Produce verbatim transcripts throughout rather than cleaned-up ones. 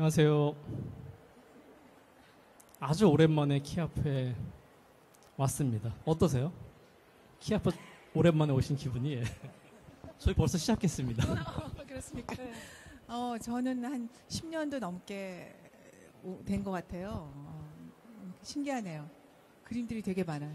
안녕하세요. 아주 오랜만에 키아프에 왔습니다. 어떠세요? 키아프 오랜만에 오신 기분이? 저희 벌써 시작했습니다. 그렇습니까? 어, 저는 한 십 년도 넘게 된 것 같아요. 어, 신기하네요. 그림들이 되게 많아요.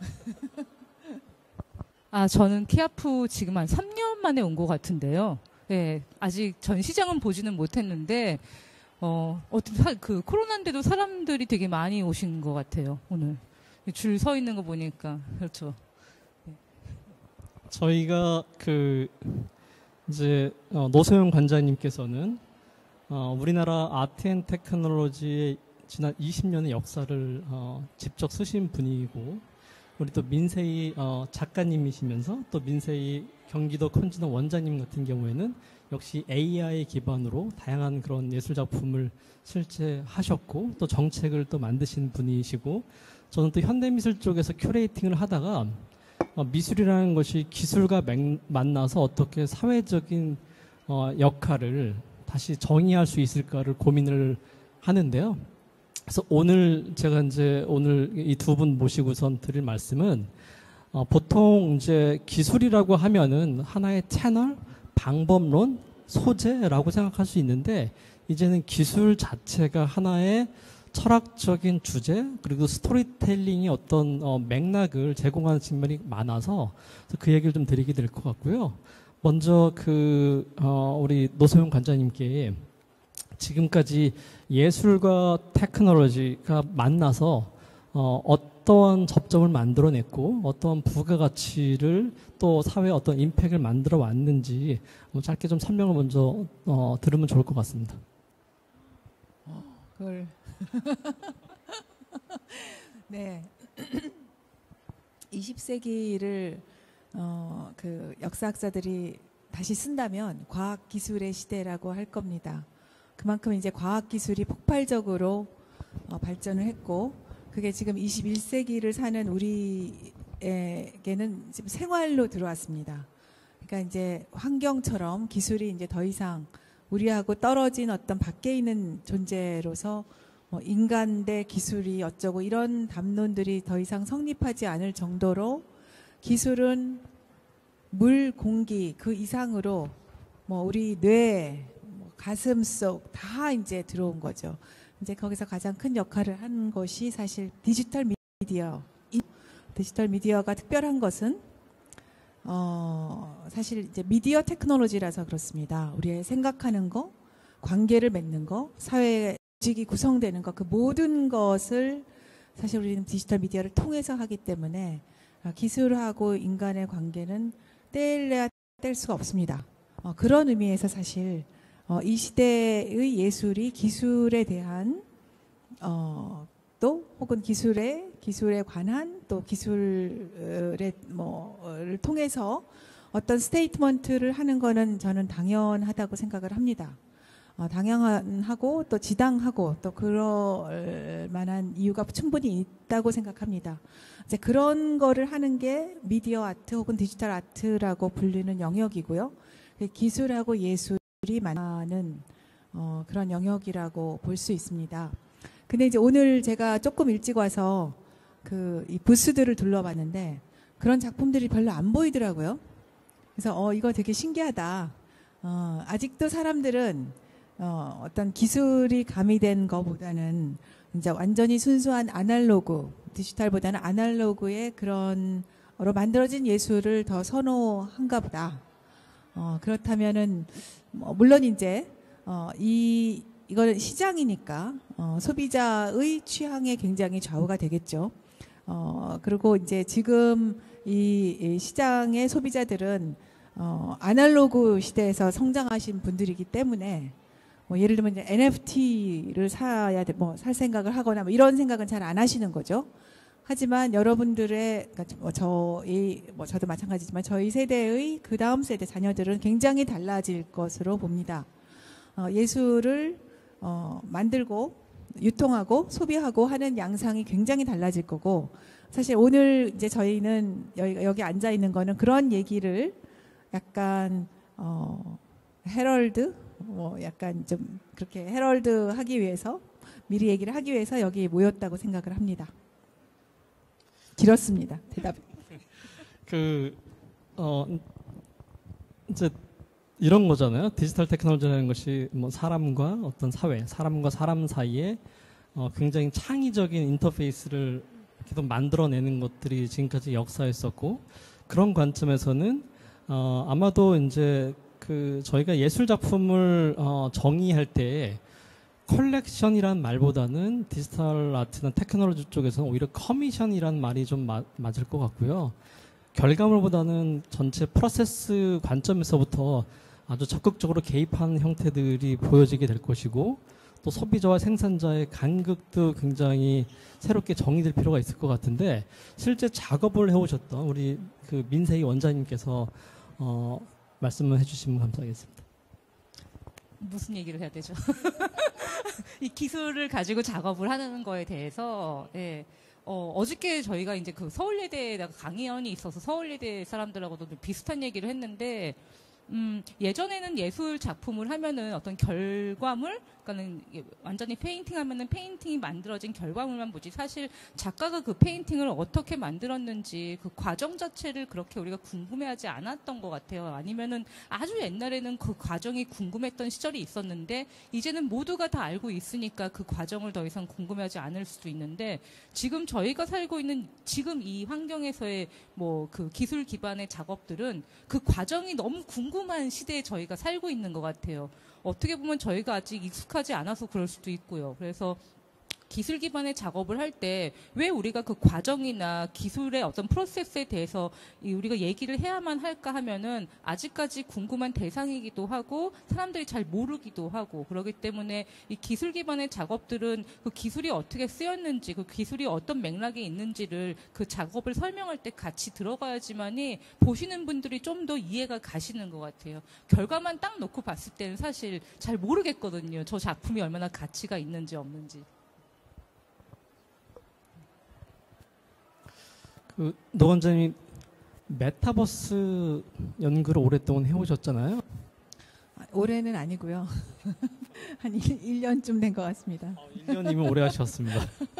아, 저는 키아프 지금 한 삼 년 만에 온 것 같은데요. 네, 아직 전시장은 보지는 못했는데, 어, 어떻게, 그, 코로나인데도 사람들이 되게 많이 오신 것 같아요, 오늘. 줄 서 있는 거 보니까. 그렇죠. 네. 저희가 그, 이제, 어, 노소영 관장님께서는, 어, 우리나라 아트 앤 테크놀로지의 지난 이십 년의 역사를, 어, 직접 쓰신 분이고, 우리 또 민세희 어, 작가님이시면서 또 민세희 경기도 컨진원 원장님 같은 경우에는 역시 에이아이 기반으로 다양한 그런 예술 작품을 실제 하셨고 또 정책을 또 만드신 분이시고 저는 또 현대미술 쪽에서 큐레이팅을 하다가 어, 미술이라는 것이 기술과 맹, 만나서 어떻게 사회적인 어, 역할을 다시 정의할 수 있을까를 고민을 하는데요. 그래서 오늘 제가 이제 오늘 이 두 분 모시고선 드릴 말씀은 어, 보통 이제 기술이라고 하면은 하나의 채널, 방법론, 소재라고 생각할 수 있는데 이제는 기술 자체가 하나의 철학적인 주제 그리고 스토리텔링의 어떤 어, 맥락을 제공하는 측면이 많아서 그 얘기를 좀 드리게 될 것 같고요. 먼저 그 어, 우리 노소영 관장님께 지금까지 예술과 테크놀로지가 만나서 어, 어떠한 접점을 만들어냈고 어떠한 부가가치를 또 사회에 어떤 임팩트를 만들어 왔는지 짧게 좀 설명을 먼저 어, 들으면 좋을 것 같습니다. 어, 그걸 네. 이십 세기를 어, 그 역사학자들이 다시 쓴다면 과학기술의 시대라고 할 겁니다. 그만큼 이제 과학기술이 폭발적으로 어, 발전을 했고 그게 지금 이십일 세기를 사는 우리에게는 지금 생활로 들어왔습니다. 그러니까 이제 환경처럼 기술이 이제 더 이상 우리하고 떨어진 어떤 밖에 있는 존재로서 뭐 인간 대 기술이 어쩌고 이런 담론들이 더 이상 성립하지 않을 정도로 기술은 물, 공기 그 이상으로 뭐 우리 뇌 가슴 속 다 이제 들어온 거죠. 이제 거기서 가장 큰 역할을 한 것이 사실 디지털 미디어. 디지털 미디어가 특별한 것은 어 사실 이제 미디어 테크놀로지라서 그렇습니다. 우리의 생각하는 거, 관계를 맺는 거, 사회 조직이 구성되는 것, 그 모든 것을 사실 우리는 디지털 미디어를 통해서 하기 때문에 기술하고 인간의 관계는 떼려야 뗄 수가 없습니다. 어, 그런 의미에서 사실 어, 이 시대의 예술이 기술에 대한 어, 또 혹은 기술에 기술에 관한 또 기술의 뭐를 통해서 어떤 스테이트먼트를 하는 거는 저는 당연하다고 생각을 합니다. 어, 당연하고 또 지당하고 또 그럴 만한 이유가 충분히 있다고 생각합니다. 이제 그런 거를 하는 게 미디어 아트 혹은 디지털 아트라고 불리는 영역이고요. 기술하고 예술 이 많은 어, 그런 영역이라고 볼 수 있습니다. 근데 이제 오늘 제가 조금 일찍 와서 그 이 부스들을 둘러봤는데 그런 작품들이 별로 안 보이더라고요. 그래서 어 이거 되게 신기하다. 어, 아직도 사람들은 어, 어떤 기술이 가미된 것보다는 이제 완전히 순수한 아날로그, 디지털보다는 아날로그의 그런 어로 만들어진 예술을 더 선호한가 보다. 어, 그렇다면은, 뭐 물론 이제, 어, 이, 이거는 시장이니까, 어, 소비자의 취향에 굉장히 좌우가 되겠죠. 어, 그리고 이제 지금 이, 이 시장의 소비자들은, 어, 아날로그 시대에서 성장하신 분들이기 때문에, 뭐 예를 들면 이제 엔에프티를 사야 돼, 뭐 살 생각을 하거나 뭐 이런 생각은 잘 안 하시는 거죠. 하지만 여러분들의 그러니까 뭐 저희 뭐 저도 마찬가지지만 저희 세대의 그 다음 세대 자녀들은 굉장히 달라질 것으로 봅니다. 어, 예술을 어, 만들고 유통하고 소비하고 하는 양상이 굉장히 달라질 거고 사실 오늘 이제 저희는 여기, 여기 앉아 있는 거는 그런 얘기를 약간 어, 헤럴드 뭐 약간 좀 그렇게 헤럴드 하기 위해서 미리 얘기를 하기 위해서 여기 모였다고 생각을 합니다. 길었습니다. 대답. 그 어 이제 이런 거잖아요. 디지털 테크놀로지라는 것이 뭐 사람과 어떤 사회, 사람과 사람 사이에 어 굉장히 창의적인 인터페이스를 계속 만들어내는 것들이 지금까지 역사였었고, 그런 관점에서는 어 아마도 이제 그 저희가 예술 작품을 어 정의할 때 컬렉션이란 말보다는 디지털 아트나 테크놀로지 쪽에서는 오히려 커미션이란 말이 좀 마, 맞을 것 같고요. 결과물보다는 전체 프로세스 관점에서부터 아주 적극적으로 개입하는 형태들이 보여지게 될 것이고, 또 소비자와 생산자의 간극도 굉장히 새롭게 정의될 필요가 있을 것 같은데, 실제 작업을 해오셨던 우리 그 민세희 원장님께서 어, 말씀을 해주시면 감사하겠습니다. 무슨 얘기를 해야 되죠? 이 기술을 가지고 작업을 하는 거에 대해서, 예. 어, 어저께 저희가 이제 그 서울예대에다가 강의원이 있어서 서울예대 사람들하고도 좀 비슷한 얘기를 했는데, 음, 예전에는 예술 작품을 하면은 어떤 결과물, 그러니까는 완전히 페인팅 하면은 페인팅이 만들어진 결과물만 보지, 사실 작가가 그 페인팅을 어떻게 만들었는지 그 과정 자체를 그렇게 우리가 궁금해하지 않았던 것 같아요. 아니면은 아주 옛날에는 그 과정이 궁금했던 시절이 있었는데, 이제는 모두가 다 알고 있으니까 그 과정을 더 이상 궁금해하지 않을 수도 있는데, 지금 저희가 살고 있는 지금 이 환경에서의 뭐 그 기술 기반의 작업들은 그 과정이 너무 궁금한 시대에 저희가 살고 있는 것 같아요. 어떻게 보면 저희가 아직 익숙하지 않아서 그럴 수도 있고요. 그래서 기술 기반의 작업을 할 때 왜 우리가 그 과정이나 기술의 어떤 프로세스에 대해서 우리가 얘기를 해야만 할까 하면은 아직까지 궁금한 대상이기도 하고 사람들이 잘 모르기도 하고, 그렇기 때문에 이 기술 기반의 작업들은 그 기술이 어떻게 쓰였는지, 그 기술이 어떤 맥락에 있는지를 그 작업을 설명할 때 같이 들어가야지만이 보시는 분들이 좀 더 이해가 가시는 것 같아요. 결과만 딱 놓고 봤을 때는 사실 잘 모르겠거든요. 저 작품이 얼마나 가치가 있는지 없는지. 그 노 원장님 메타버스 연구를 오랫동안 해오셨잖아요. 올해는 아니고요. 한 일 년쯤 된 것 같습니다. 어, 일 년이면 오래 하셨습니다.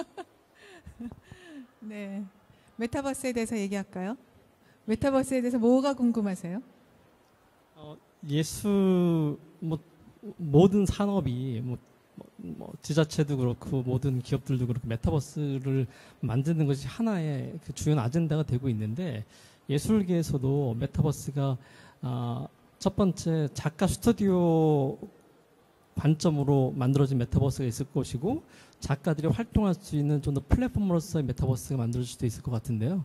네, 메타버스에 대해서 얘기할까요? 메타버스에 대해서 뭐가 궁금하세요? 어, 예술 뭐 모든 산업이 뭐, 뭐, 뭐 지자체도 그렇고 모든 기업들도 그렇고 메타버스를 만드는 것이 하나의 그 주요 아젠다가 되고 있는데, 예술계에서도 메타버스가 아, 첫 번째 작가 스튜디오 관점으로 만들어진 메타버스가 있을 것이고, 작가들이 활동할 수 있는 좀 더 플랫폼으로서의 메타버스가 만들어질 수도 있을 것 같은데요.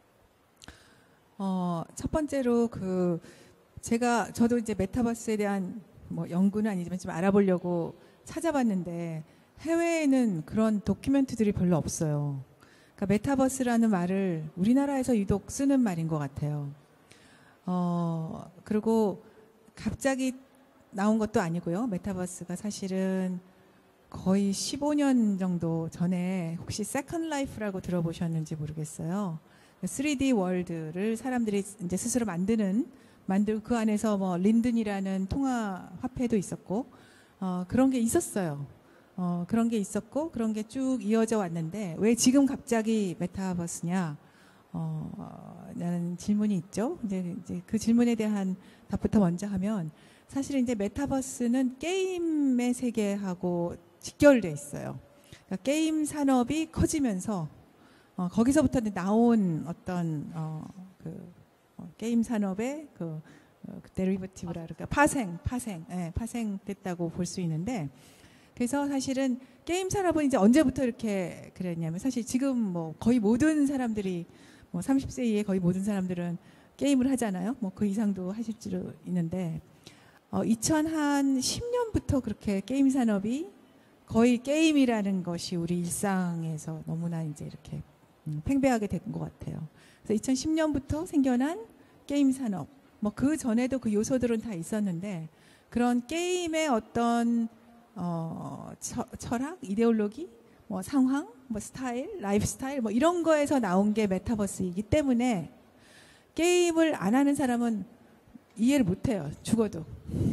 어, 첫 번째로 그 제가 저도 이제 메타버스에 대한 뭐 연구는 아니지만 좀 알아보려고 찾아봤는데, 해외에는 그런 도큐멘트들이 별로 없어요. 그러니까 메타버스라는 말을 우리나라에서 유독 쓰는 말인 것 같아요. 어, 그리고 갑자기 나온 것도 아니고요. 메타버스가 사실은 거의 십오 년 정도 전에 혹시 세컨드 라이프라고 들어보셨는지 모르겠어요. 쓰리디 월드를 사람들이 이제 스스로 만드는, 만들고 그 안에서 뭐 린든이라는 통화 화폐도 있었고, 어, 그런 게 있었어요. 어, 그런 게 있었고, 그런 게 쭉 이어져 왔는데, 왜 지금 갑자기 메타버스냐? 어, 라는 질문이 있죠. 이제, 이제 그 질문에 대한 답부터 먼저 하면, 사실은 이제 메타버스는 게임의 세계하고 직결돼 있어요. 그러니까 게임 산업이 커지면서, 어, 거기서부터 나온 어떤, 어, 그, 어, 게임 산업의 그, 어, 그 데리버티브라 그럴까, 파생, 파생, 예, 파생됐다고 볼 수 있는데, 그래서 사실은 게임 산업은 이제 언제부터 이렇게 그랬냐면, 사실 지금 뭐 거의 모든 사람들이, 뭐 삼십 세 이에 거의 모든 사람들은 게임을 하잖아요. 뭐 그 이상도 하실 수 있는데, 어, 이천십 년부터 그렇게 게임 산업이 거의 게임이라는 것이 우리 일상에서 너무나 이제 이렇게 음, 팽배하게 된 것 같아요. 그래서 이천십 년부터 생겨난 게임 산업, 뭐 그 전에도 그 요소들은 다 있었는데, 그런 게임의 어떤 어, 처, 철학, 이데올로기, 뭐 상황, 뭐 스타일, 라이프 스타일, 뭐 이런 거에서 나온 게 메타버스이기 때문에 게임을 안 하는 사람은 이해를 못 해요. 죽어도.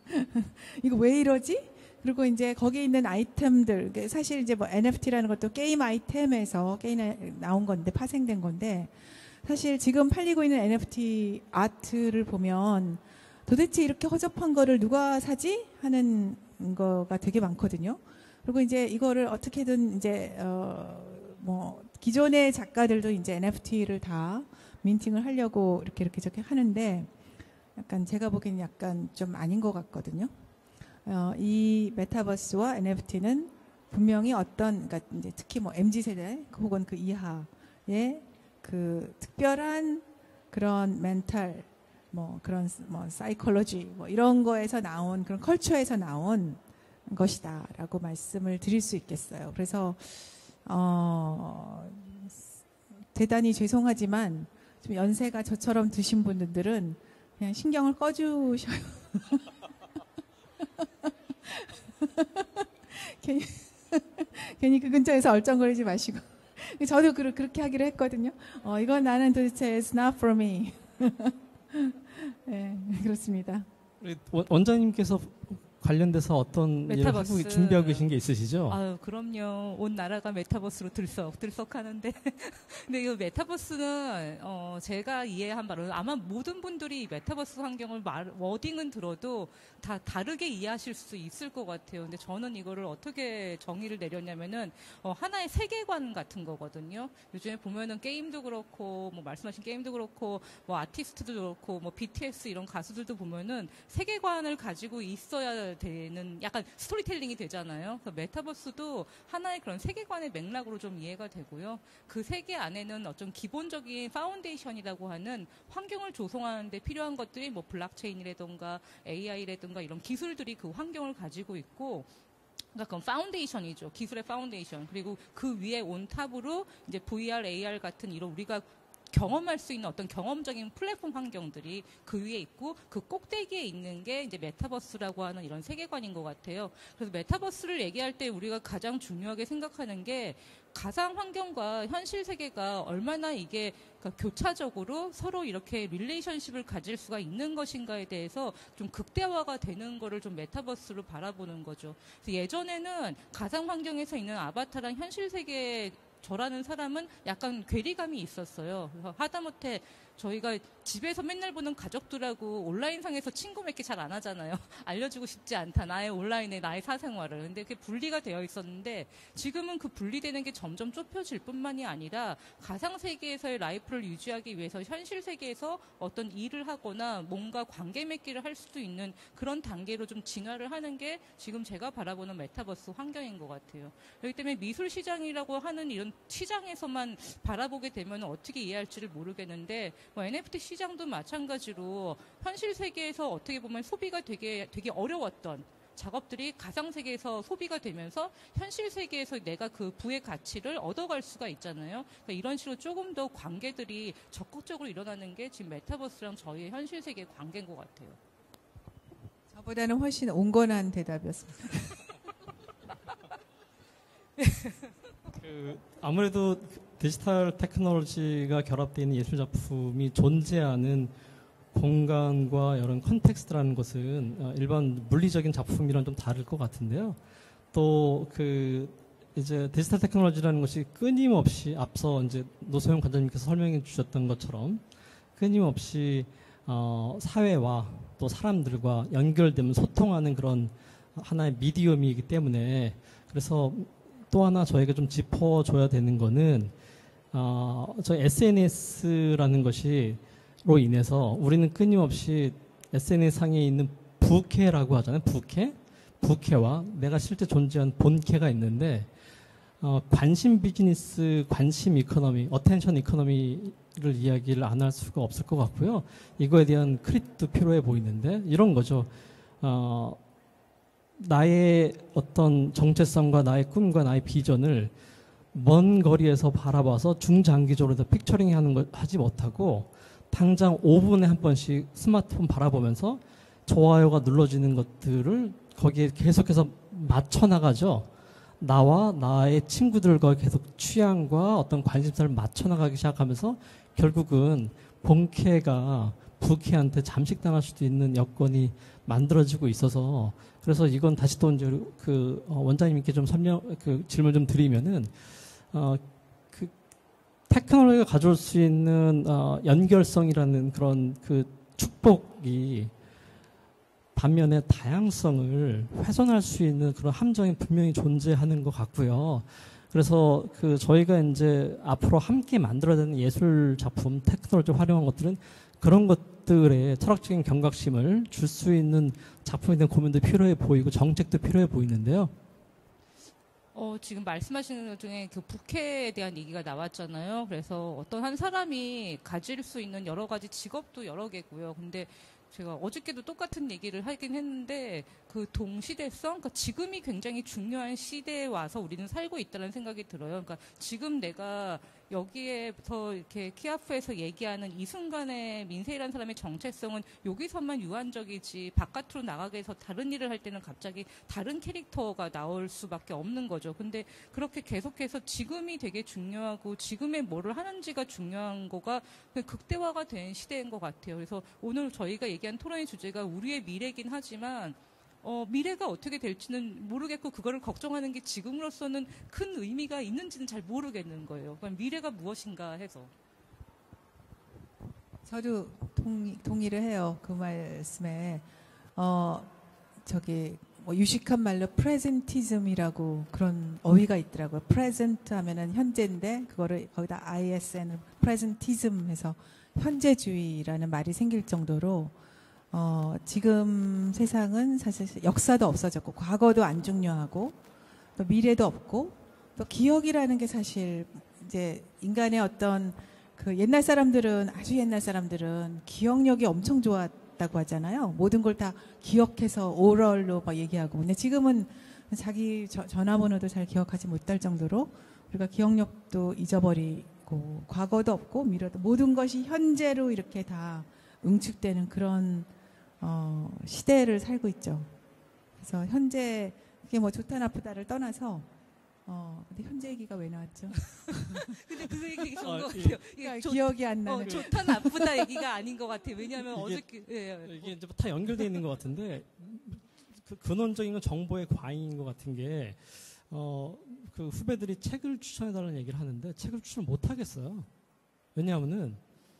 이거 왜 이러지? 그리고 이제 거기에 있는 아이템들, 사실 이제 뭐 엔에프티라는 것도 게임 아이템에서 게임에 나온 건데, 파생된 건데, 사실 지금 팔리고 있는 엔에프티 아트를 보면 도대체 이렇게 허접한 거를 누가 사지? 하는 거가 되게 많거든요. 그리고 이제 이거를 어떻게든 이제, 어, 뭐, 기존의 작가들도 이제 엔에프티를 다 민팅을 하려고 이렇게 이렇게 저렇게 하는데, 약간 제가 보기엔 약간 좀 아닌 것 같거든요. 어, 이 메타버스와 엔에프티는 분명히 어떤, 그러니까 이제 특히 뭐 엠지 세대 혹은 그 이하의 그 특별한 그런 멘탈, 뭐 그런 뭐 사이콜로지 뭐 이런 거에서 나온 그런 컬처에서 나온 것이다라고 말씀을 드릴 수 있겠어요. 그래서 어, 대단히 죄송하지만 좀 연세가 저처럼 드신 분들은 그냥 신경을 꺼주셔요. 괜히, 괜히 그 근처에서 얼쩡거리지 마시고. 저도 그, 그렇게 하기로 했거든요. 어, 이건 나는 도대체 it's not for me. 네, 그렇습니다. 원장님께서 관련돼서 어떤 일을 메타버스. 하고 준비하고 계신 게 있으시죠? 아유, 그럼요. 온 나라가 메타버스로 들썩, 들썩하는데. 근데 이 메타버스는, 어, 제가 이해한 바로는 아마 모든 분들이 이 메타버스 환경을 말, 워딩은 들어도 다 다르게 이해하실 수 있을 것 같아요. 근데 저는 이거를 어떻게 정의를 내렸냐면은, 어, 하나의 세계관 같은 거거든요. 요즘에 보면은 게임도 그렇고, 뭐 말씀하신 게임도 그렇고, 뭐 아티스트도 그렇고, 뭐 비티에스 이런 가수들도 보면은 세계관을 가지고 있어야 되는 약간 스토리텔링이 되잖아요. 그래서 메타버스도 하나의 그런 세계관의 맥락으로 좀 이해가 되고요. 그 세계 안에는 어떤 기본적인 파운데이션이라고 하는 환경을 조성하는 데 필요한 것들이 뭐 블록체인이라든가 에이아이라든가 이런 기술들이 그 환경을 가지고 있고, 그러니까 그건 파운데이션이죠. 기술의 파운데이션. 그리고 그 위에 온 탑으로 이제 브이알, 에이알 같은 이런 우리가 경험할 수 있는 어떤 경험적인 플랫폼 환경들이 그 위에 있고, 그 꼭대기에 있는 게 이제 메타버스라고 하는 이런 세계관인 것 같아요. 그래서 메타버스를 얘기할 때 우리가 가장 중요하게 생각하는 게 가상 환경과 현실 세계가 얼마나 이게 그러니까 교차적으로 서로 이렇게 릴레이션십을 가질 수가 있는 것인가에 대해서 좀 극대화가 되는 거를 좀 메타버스로 바라보는 거죠. 그래서 예전에는 가상 환경에서 있는 아바타랑 현실 세계에 저라는 사람은 약간 괴리감이 있었어요. 그래서 하다못해 저희가 집에서 맨날 보는 가족들하고 온라인상에서 친구 맺기 잘 안 하잖아요. 알려주고 싶지 않다. 나의 온라인의 나의 사생활을. 근데 그게 분리가 되어 있었는데 지금은 그 분리되는 게 점점 좁혀질 뿐만이 아니라 가상세계에서의 라이프를 유지하기 위해서 현실 세계에서 어떤 일을 하거나 뭔가 관계 맺기를 할 수도 있는 그런 단계로 좀 진화를 하는 게 지금 제가 바라보는 메타버스 환경인 것 같아요. 그렇기 때문에 미술 시장이라고 하는 이런 시장에서만 바라보게 되면 어떻게 이해할지를 모르겠는데 뭐 엔에프티 시장도 마찬가지로 현실 세계에서 어떻게 보면 소비가 되게 되게 어려웠던 작업들이 가상 세계에서 소비가 되면서 현실 세계에서 내가 그 부의 가치를 얻어갈 수가 있잖아요. 그러니까 이런 식으로 조금 더 관계들이 적극적으로 일어나는 게 지금 메타버스랑 저희의 현실 세계의 관계인 것 같아요. 저보다는 훨씬 온건한 대답이었습니다. 그 아무래도 디지털 테크놀로지가 결합되어 있는 예술 작품이 존재하는 공간과 이런 컨텍스트라는 것은 일반 물리적인 작품이랑 좀 다를 것 같은데요. 또 그 이제 디지털 테크놀로지라는 것이 끊임없이 앞서 이제 노소영 관장님께서 설명해 주셨던 것처럼 끊임없이 어, 사회와 또 사람들과 연결되면 소통하는 그런 하나의 미디엄이기 때문에 그래서 또 하나 저희가 좀 짚어줘야 되는 거는 어, 저 에스엔에스라는 것이로 인해서 우리는 끊임없이 에스엔에스 상에 있는 부캐라고 하잖아요. 부캐? 부캐와 내가 실제 존재한 본캐가 있는데 어, 관심 비즈니스, 관심 이코노미, 어텐션 이코노미를 이야기를 안 할 수가 없을 것 같고요. 이거에 대한 크리틱도 필요해 보이는데 이런 거죠. 어, 나의 어떤 정체성과 나의 꿈과 나의 비전을 먼 거리에서 바라봐서 중장기적으로 픽처링 하는 걸 하지 못하고 당장 오 분에 한 번씩 스마트폰 바라보면서 좋아요가 눌러지는 것들을 거기에 계속해서 맞춰 나가죠. 나와 나의 친구들과 계속 취향과 어떤 관심사를 맞춰 나가기 시작하면서 결국은 본캐가 부캐한테 잠식당할 수도 있는 여건이 만들어지고 있어서 그래서 이건 다시 또 이제 그 어, 원장님께 좀 설명 그 질문 좀 드리면은 어, 그 테크놀로지가 가져올 수 있는 어, 연결성이라는 그런 그 축복이 반면에 다양성을 훼손할 수 있는 그런 함정이 분명히 존재하는 것 같고요. 그래서 그 저희가 이제 앞으로 함께 만들어야 되는 예술 작품, 테크놀로지 활용한 것들은 그런 것들에 철학적인 경각심을 줄 수 있는 작품에 대한 고민도 필요해 보이고 정책도 필요해 보이는데요. 어, 지금 말씀하시는 것 중에 그 부캐에 대한 얘기가 나왔잖아요. 그래서 어떤 한 사람이 가질 수 있는 여러 가지 직업도 여러 개고요. 근데 제가 어저께도 똑같은 얘기를 하긴 했는데 그 동시대성, 그러니까 지금이 굉장히 중요한 시대에 와서 우리는 살고 있다는 생각이 들어요. 그러니까 지금 내가 여기에서 이렇게 키아프에서 얘기하는 이 순간의 민세이라는 사람의 정체성은 여기서만 유한적이지 바깥으로 나가게 해서 다른 일을 할 때는 갑자기 다른 캐릭터가 나올 수밖에 없는 거죠. 근데 그렇게 계속해서 지금이 되게 중요하고 지금에 뭐를 하는지가 중요한 거가 극대화가 된 시대인 것 같아요. 그래서 오늘 저희가 얘기한 토론의 주제가 우리의 미래이긴 하지만 어, 미래가 어떻게 될지는 모르겠고 그거를 걱정하는 게 지금으로서는 큰 의미가 있는지는 잘 모르겠는 거예요. 그럼 미래가 무엇인가 해서. 저도 동의, 동의를 해요. 그 말씀에. 어, 저기, 뭐 유식한 말로 프레젠티즘이라고 그런 어휘가 있더라고요. 프레젠트 하면은 현재인데, 그거를 거기다 아이에스엔을 프레젠티즘 해서 현재주의라는 말이 생길 정도로 어, 지금 세상은 사실 역사도 없어졌고 과거도 안 중요하고 또 미래도 없고 또 기억이라는 게 사실 이제 인간의 어떤 그 옛날 사람들은 아주 옛날 사람들은 기억력이 엄청 좋았다고 하잖아요. 모든 걸 다 기억해서 오럴로 막 얘기하고 근데 지금은 자기 저, 전화번호도 잘 기억하지 못할 정도로 우리가 기억력도 잊어버리고 과거도 없고 미래도 모든 것이 현재로 이렇게 다 응축되는 그런 어, 시대를 살고 있죠. 그래서 현재 이게 뭐 좋다 나쁘다를 떠나서 어, 근데 현재 얘기가 왜 나왔죠? 근데 그 얘기 좋은 아, 것 예. 같아요. 이게 그러니까 좋- 기억이 안 어, 나는. 좋다 나쁘다 얘기가 아닌 것 같아요. 왜냐하면 이게- 어저께 예, 예. 이게 이제 다 연결되어 있는 것 같은데 그 근원적인 건 정보의 과잉인 것 같은 게 어, 그 후배들이 책을 추천해달라는 얘기를 하는데 책을 추천 못 하겠어요. 왜냐하면은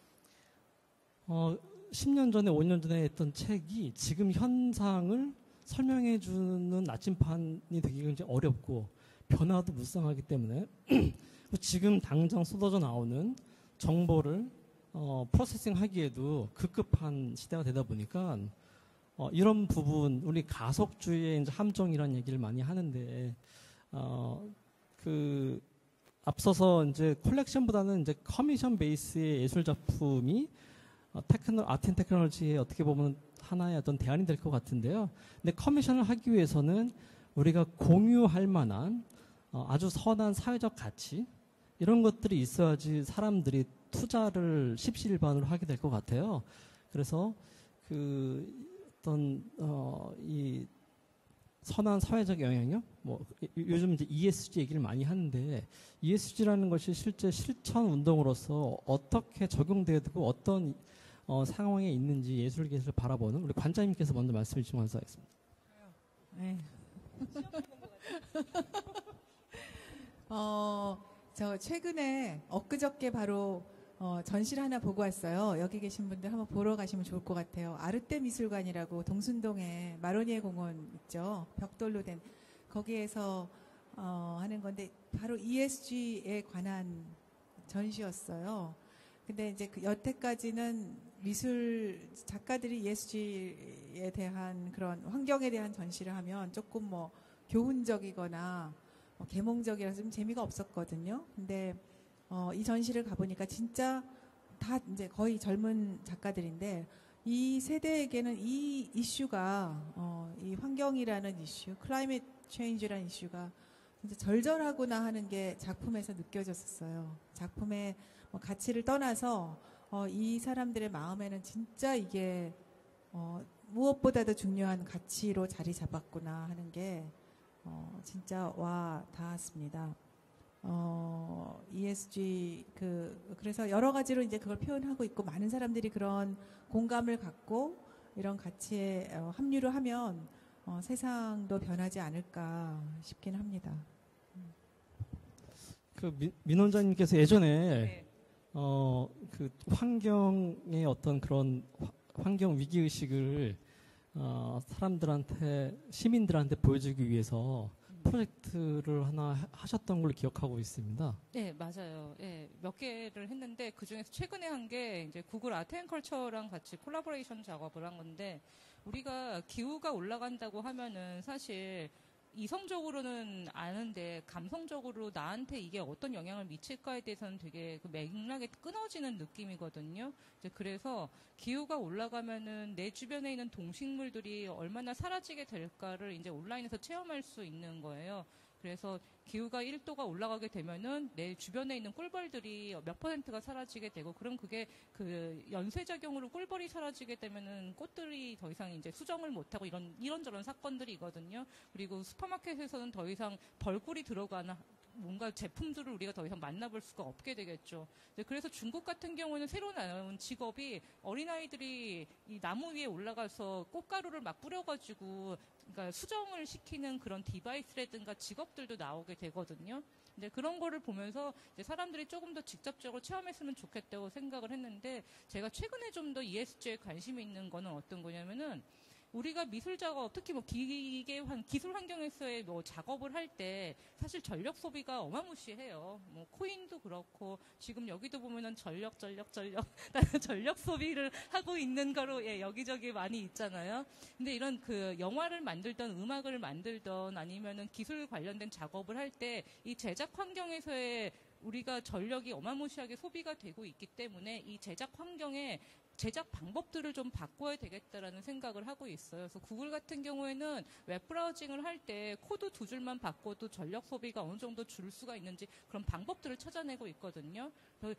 어, 십 년 전에, 오 년 전에 했던 책이 지금 현상을 설명해주는 나침판이 되기 굉장히 어렵고 변화도 무쌍하기 때문에 지금 당장 쏟아져 나오는 정보를 어, 프로세싱 하기에도 급급한 시대가 되다 보니까 어, 이런 부분, 우리 가속주의의 이제 함정이라는 얘기를 많이 하는데 어, 그 앞서서 이제 컬렉션보다는 이제 커미션 베이스의 예술 작품이 어, 테크노, 아트 앤 테크놀로지에 어떻게 보면 하나의 어떤 대안이 될 것 같은데요. 근데 커미션을 하기 위해서는 우리가 공유할 만한 어, 아주 선한 사회적 가치 이런 것들이 있어야지 사람들이 투자를 십시일반으로 하게 될 것 같아요. 그래서 그 어떤 어, 이 선한 사회적 영향력, 뭐 요즘 이제 이에스지 얘기를 많이 하는데 이에스지라는 것이 실제 실천 운동으로서 어떻게 적용돼야 되고 어떤 어, 상황에 있는지 예술계에서 바라보는 우리 관장님께서 먼저 말씀해 주시면 감사하겠습니다. 네. 어, 저 최근에 엊그저께 바로 어, 전시를 하나 보고 왔어요. 여기 계신 분들 한번 보러 가시면 좋을 것 같아요. 아르떼 미술관이라고 동순동에 마로니에 공원 있죠. 벽돌로 된 거기에서 어, 하는 건데 바로 이에스지에 관한 전시였어요. 근데 이제 그 여태까지는 미술 작가들이 이에스지에 대한 그런 환경에 대한 전시를 하면 조금 뭐 교훈적이거나 뭐 계몽적이라서 좀 재미가 없었거든요. 근데 어, 이 전시를 가보니까 진짜 다 이제 거의 젊은 작가들인데 이 세대에게는 이 이슈가 어, 이 환경이라는 이슈, 클라이밋 체인지라는 이슈가 진짜 절절하구나 하는 게 작품에서 느껴졌었어요. 작품의 뭐 가치를 떠나서 어, 이 사람들의 마음에는 진짜 이게 어, 무엇보다도 중요한 가치로 자리 잡았구나 하는 게 어, 진짜 와 닿았습니다. 어, 이에스지 그 그래서 여러 가지로 이제 그걸 표현하고 있고 많은 사람들이 그런 공감을 갖고 이런 가치에 어, 합류를 하면 어, 세상도 변하지 않을까 싶긴 합니다. 그 민, 민 원장님께서 예전에 네. 어, 그 환경의 어떤 그런 화- 환경 위기 의식을 어, 사람들한테 시민들한테 보여주기 위해서 프로젝트를 하나 하- 하셨던 걸로 기억하고 있습니다. 네, 맞아요. 예, 몇 개를 했는데 그 중에서 최근에 한 게 이제 구글 아트앤컬처랑 같이 콜라보레이션 작업을 한 건데 우리가 기후가 올라간다고 하면은 사실 이성적으로는 아는데 감성적으로 나한테 이게 어떤 영향을 미칠까에 대해서는 되게 그 맥락이 끊어지는 느낌이거든요. 이제 그래서 기후가 올라가면은 내 주변에 있는 동식물들이 얼마나 사라지게 될까를 이제 온라인에서 체험할 수 있는 거예요. 그래서 기후가 일 도가 올라가게 되면은 내 주변에 있는 꿀벌들이 몇 퍼센트가 사라지게 되고, 그럼 그게 그 연쇄작용으로 꿀벌이 사라지게 되면은 꽃들이 더 이상 이제 수정을 못하고 이런, 이런저런 사건들이거든요. 그리고 슈퍼마켓에서는 더 이상 벌꿀이 들어가는 뭔가 제품들을 우리가 더 이상 만나볼 수가 없게 되겠죠. 그래서 중국 같은 경우는 새로 나온 직업이 어린아이들이 이 나무 위에 올라가서 꽃가루를 막 뿌려가지고 그러니까 수정을 시키는 그런 디바이스라든가 직업들도 나오게 되거든요. 근데 그런 거를 보면서 이제 사람들이 조금 더 직접적으로 체험했으면 좋겠다고 생각을 했는데, 제가 최근에 좀 더 이에스지에 관심이 있는 거는 어떤 거냐면은 우리가 미술 작업, 특히 뭐 기계 환, 기술 환경에서의 뭐 작업을 할 때 사실 전력 소비가 어마무시해요. 뭐 코인도 그렇고 지금 여기도 보면은 전력, 전력, 전력, 전력 소비를 하고 있는 거로 예, 여기저기 많이 있잖아요. 근데 이런 그 영화를 만들던 음악을 만들던 아니면은 기술 관련된 작업을 할 때 이 제작 환경에서의 우리가 전력이 어마무시하게 소비가 되고 있기 때문에 이 제작 환경에 제작 방법들을 좀 바꿔야 되겠다라는 생각을 하고 있어요. 그래서 구글 같은 경우에는 웹브라우징을 할 때 코드 두 줄만 바꿔도 전력 소비가 어느 정도 줄 수가 있는지 그런 방법들을 찾아내고 있거든요. 그래서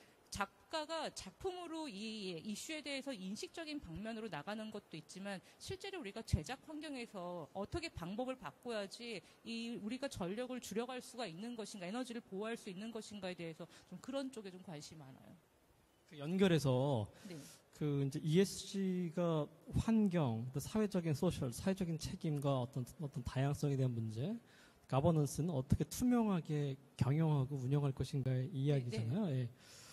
작가가 작품으로 이 이슈에 대해서 인식적인 방면으로 나가는 것도 있지만 실제로 우리가 제작 환경에서 어떻게 방법을 바꿔야지 이 우리가 전력을 줄여갈 수가 있는 것인가, 에너지를 보호할 수 있는 것인가에 대해서 좀 그런 쪽에 좀 관심이 많아요. 그 연결해서 네. 그 이제 이에스지가 환경, 또 사회적인 소셜, 사회적인 책임과 어떤 어떤 다양성에 대한 문제, 가버넌스는 어떻게 투명하게 경영하고 운영할 것인가의 이야기잖아요. 예.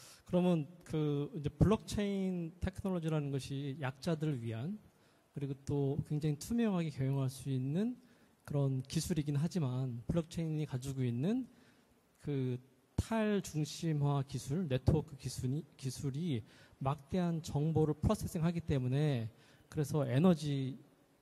그러면 그 이제 블록체인 테크놀로지라는 것이 약자들을 위한, 그리고 또 굉장히 투명하게 경영할 수 있는 그런 기술이긴 하지만, 블록체인이 가지고 있는 그 탈중심화 기술, 네트워크 기술이, 기술이 막대한 정보를 프로세싱하기 때문에, 그래서 에너지를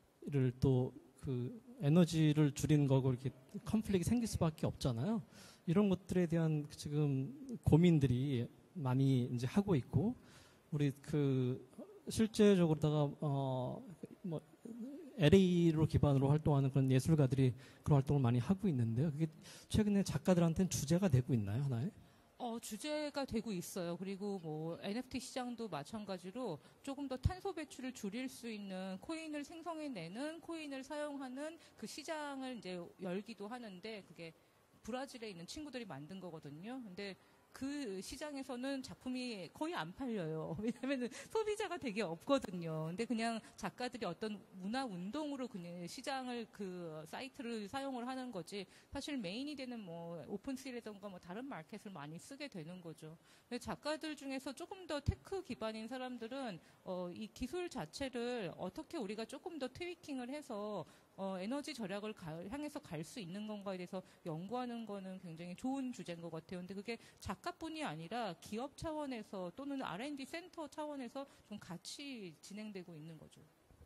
또 그 에너지를 줄이는 거고 이렇게 컨플릭이 생길 수밖에 없잖아요. 이런 것들에 대한 지금 고민들이 많이 이제 하고 있고, 우리 그 실제적으로다가 어뭐 엘에이로 기반으로 활동하는 그런 예술가들이 그런 활동을 많이 하고 있는데요. 그게 최근에 작가들한테는 주제가 되고 있나요, 하나에? 어, 주제가 되고 있어요. 그리고 뭐 엔에프티 시장도 마찬가지로 조금 더 탄소 배출을 줄일 수 있는 코인을 생성해내는, 코인을 사용하는 그 시장을 이제 열기도 하는데, 그게 브라질에 있는 친구들이 만든 거거든요. 근데 그 시장에서는 작품이 거의 안 팔려요. 왜냐면은 소비자가 되게 없거든요. 근데 그냥 작가들이 어떤 문화 운동으로 그냥 시장을 그 사이트를 사용을 하는 거지, 사실 메인이 되는 뭐 오픈시라든가 뭐 다른 마켓을 많이 쓰게 되는 거죠. 근데 작가들 중에서 조금 더 테크 기반인 사람들은 어, 이 기술 자체를 어떻게 우리가 조금 더 트위킹을 해서 어, 에너지 절약을 가, 향해서 갈 수 있는 건가에 대해서 연구하는 거는 굉장히 좋은 주제인 것 같아요. 근데 그게 작가뿐이 아니라 기업 차원에서 또는 알앤디 센터 차원에서 좀 같이 진행되고 있는 거죠.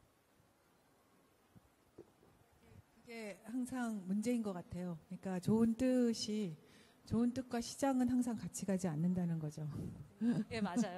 그게 항상 문제인 것 같아요. 그러니까 좋은 뜻이, 좋은 뜻과 시장은 항상 같이 가지 않는다는 거죠. 예, 맞아요.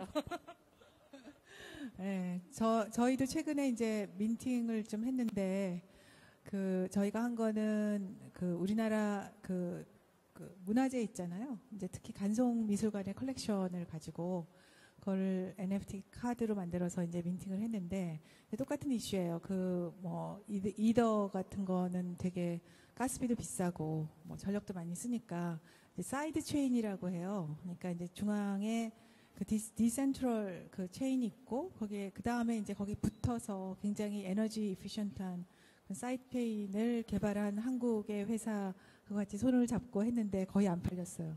네, 저, 저희도 최근에 이제 민팅을 좀 했는데, 그, 저희가 한 거는 그 우리나라 그, 그 문화재 있잖아요. 이제 특히 간송 미술관의 컬렉션을 가지고 그걸 엔에프티 카드로 만들어서 이제 민팅을 했는데, 똑같은 이슈예요. 그 뭐 이더 같은 거는 되게 가스비도 비싸고 뭐 전력도 많이 쓰니까 사이드 체인이라고 해요. 그러니까 이제 중앙에 그 디, 디센트럴 그 체인이 있고 거기에 그 다음에 이제 거기 붙어서 굉장히 에너지 이피션트한 그 사이드 체인을 개발한 한국의 회사 그 같이 손을 잡고 했는데 거의 안 팔렸어요.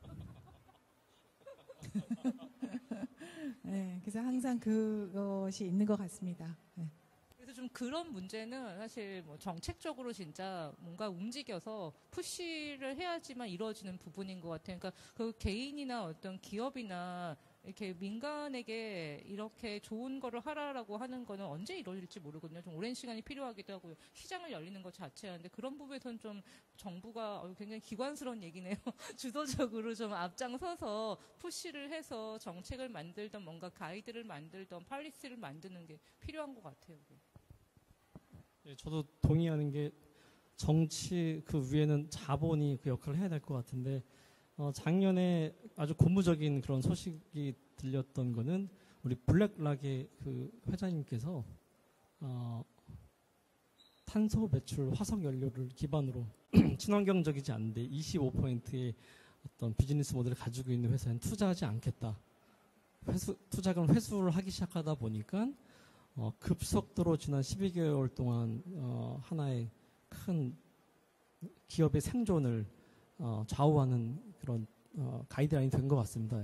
네, 그래서 항상 그것이 있는 것 같습니다. 네. 그래서 좀 그런 문제는 사실 뭐 정책적으로 진짜 뭔가 움직여서 푸시를 해야지만 이루어지는 부분인 것 같아요. 그러니까 그 개인이나 어떤 기업이나 이렇게 민간에게 이렇게 좋은 거를 하라라고 하는 거는 언제 이루어질지 모르거든요. 좀 오랜 시간이 필요하기도 하고요. 시장을 열리는 것 자체가. 근데 그런 부분에서는 좀 정부가 굉장히 기관스러운 얘기네요. 주도적으로 좀 앞장서서 푸시를 해서 정책을 만들던 뭔가 가이드를 만들던 팔리시를 만드는 게 필요한 것 같아요. 네, 저도 동의하는 게 정치 그 위에는 자본이 그 역할을 해야 될 것 같은데 어, 작년에 아주 고무적인 그런 소식이 들렸던 거는 우리 블랙락의 그 회장님께서 어, 탄소 배출 화석 연료를 기반으로 친환경적이지 않은데 이십오 퍼센트의 어떤 비즈니스 모델을 가지고 있는 회사는 투자하지 않겠다. 회수, 투자금을 회수를 하기 시작하다 보니까 어, 급속도로 지난 십이 개월 동안 어, 하나의 큰 기업의 생존을 어, 좌우하는 그런 어, 가이드라인이 된 것 같습니다.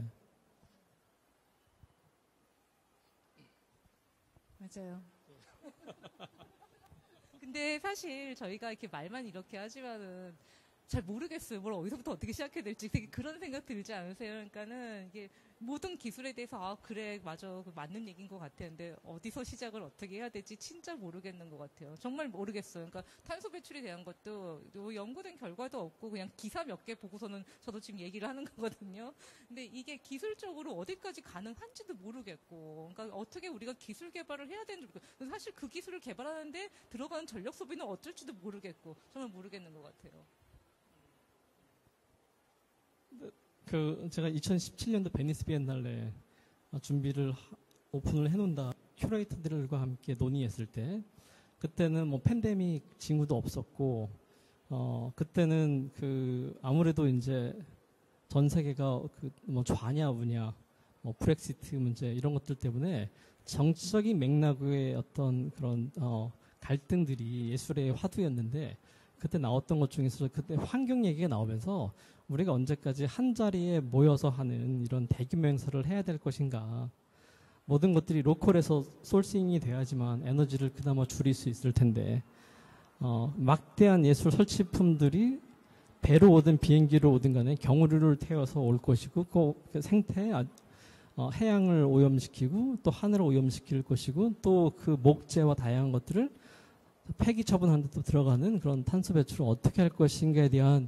맞아요. 근데 사실 저희가 이렇게 말만 이렇게 하지만은 잘 모르겠어요. 뭘 어디서부터 어떻게 시작해야 될지 되게 그런 생각 들지 않으세요? 그러니까는 이게 모든 기술에 대해서 아 그래 맞아 맞는 얘기인 것 같았는데 어디서 시작을 어떻게 해야 될지 진짜 모르겠는 것 같아요. 정말 모르겠어요. 그러니까 탄소 배출에 대한 것도 연구된 결과도 없고 그냥 기사 몇 개 보고서는 저도 지금 얘기를 하는 거거든요. 근데 이게 기술적으로 어디까지 가능한지도 모르겠고, 그러니까 어떻게 우리가 기술 개발을 해야 되는지 모르겠고, 사실 그 기술을 개발하는데 들어가는 전력 소비는 어쩔지도 모르겠고 정말 모르겠는 것 같아요. 그 제가 이천십칠 년도 베니스 비엔날레 준비를 하, 오픈을 해놓는다 큐레이터들과 함께 논의했을 때 그때는 뭐 팬데믹 징후도 없었고 어 그때는 그 아무래도 이제 전 세계가 그 뭐 좌냐 우냐 뭐 브렉시트 문제 이런 것들 때문에 정치적인 맥락의 어떤 그런 어 갈등들이 예술의 화두였는데 그때 나왔던 것 중에서 그때 환경 얘기가 나오면서 우리가 언제까지 한 자리에 모여서 하는 이런 대규모 행사를 해야 될 것인가. 모든 것들이 로컬에서 소싱이 돼야지만 에너지를 그나마 줄일 수 있을 텐데 어, 막대한 예술 설치품들이 배로 오든 비행기로 오든 간에 경유를 태워서 올 것이고 그 생태 어, 해양을 오염시키고 또 하늘을 오염시킬 것이고 또 그 목재와 다양한 것들을 폐기 처분하는 데 또 들어가는 그런 탄소 배출을 어떻게 할 것인가에 대한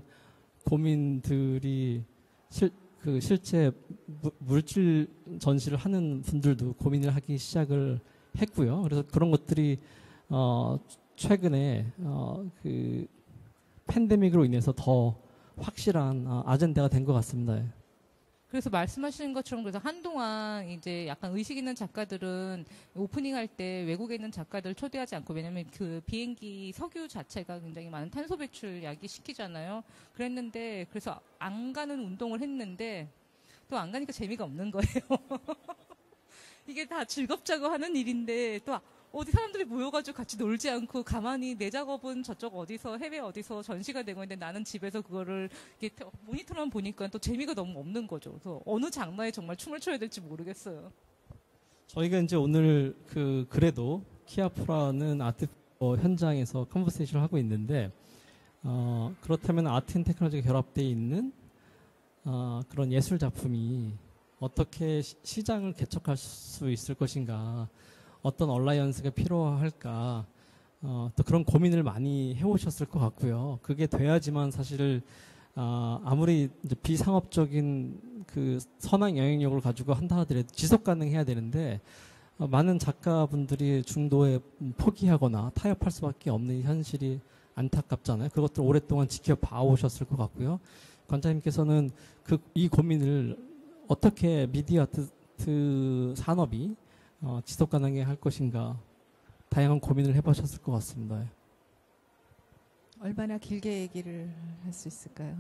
고민들이 실, 그 실제 무, 물질 전시를 하는 분들도 고민을 하기 시작을 했고요. 그래서 그런 것들이 어, 최근에 어, 그 팬데믹으로 인해서 더 확실한 어, 아젠다가 된 것 같습니다. 그래서 말씀하시는 것처럼 그래서 한동안 이제 약간 의식 있는 작가들은 오프닝 할 때 외국에 있는 작가들 초대하지 않고 왜냐면 그 비행기 석유 자체가 굉장히 많은 탄소 배출 야기시키잖아요. 그랬는데 그래서 안 가는 운동을 했는데 또 안 가니까 재미가 없는 거예요. 이게 다 즐겁자고 하는 일인데 또 어디 사람들이 모여가지고 같이 놀지 않고 가만히 내 작업은 저쪽 어디서 해외 어디서 전시가 되고 있는데 나는 집에서 그거를 이렇게 모니터만 보니까 또 재미가 너무 없는 거죠. 그래서 어느 장르에 정말 춤을 춰야 될지 모르겠어요. 저희가 이제 오늘 그 그래도 키아프라는 아트 어, 현장에서 컨버세이션을 하고 있는데 어, 그렇다면 아트 앤 테크놀로지가 결합되어 있는 어, 그런 예술 작품이 어떻게 시, 시장을 개척할 수 있을 것인가. 어떤 얼라이언스가 필요할까, 어, 또 그런 고민을 많이 해오셨을 것 같고요. 그게 돼야지만 사실, 어, 아무리 이제 비상업적인 그 선한 영향력을 가지고 한다 하더라도 지속 가능해야 되는데, 어, 많은 작가분들이 중도에 포기하거나 타협할 수밖에 없는 현실이 안타깝잖아요. 그것들 오랫동안 지켜봐 오셨을 것 같고요. 관장님께서는 그, 이 고민을 어떻게 미디어 아트 산업이 어, 지속 가능하게 할 것인가 다양한 고민을 해보셨을 것 같습니다. 얼마나 길게 얘기를 할 수 있을까요?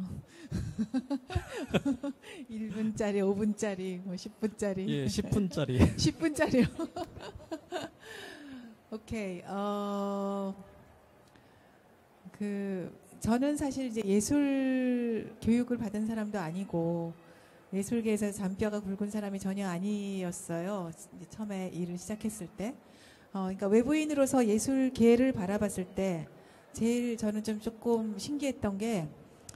일 분짜리, 오 분짜리, 뭐 십 분짜리. 예, 십 분짜리. 십 분짜리요. 오케이. 어, 그, 저는 사실 이제 예술 교육을 받은 사람도 아니고, 예술계에서 잔뼈가 굵은 사람이 전혀 아니었어요. 이제 처음에 일을 시작했을 때. 어, 그러니까 외부인으로서 예술계를 바라봤을 때, 제일 저는 좀 조금 신기했던 게,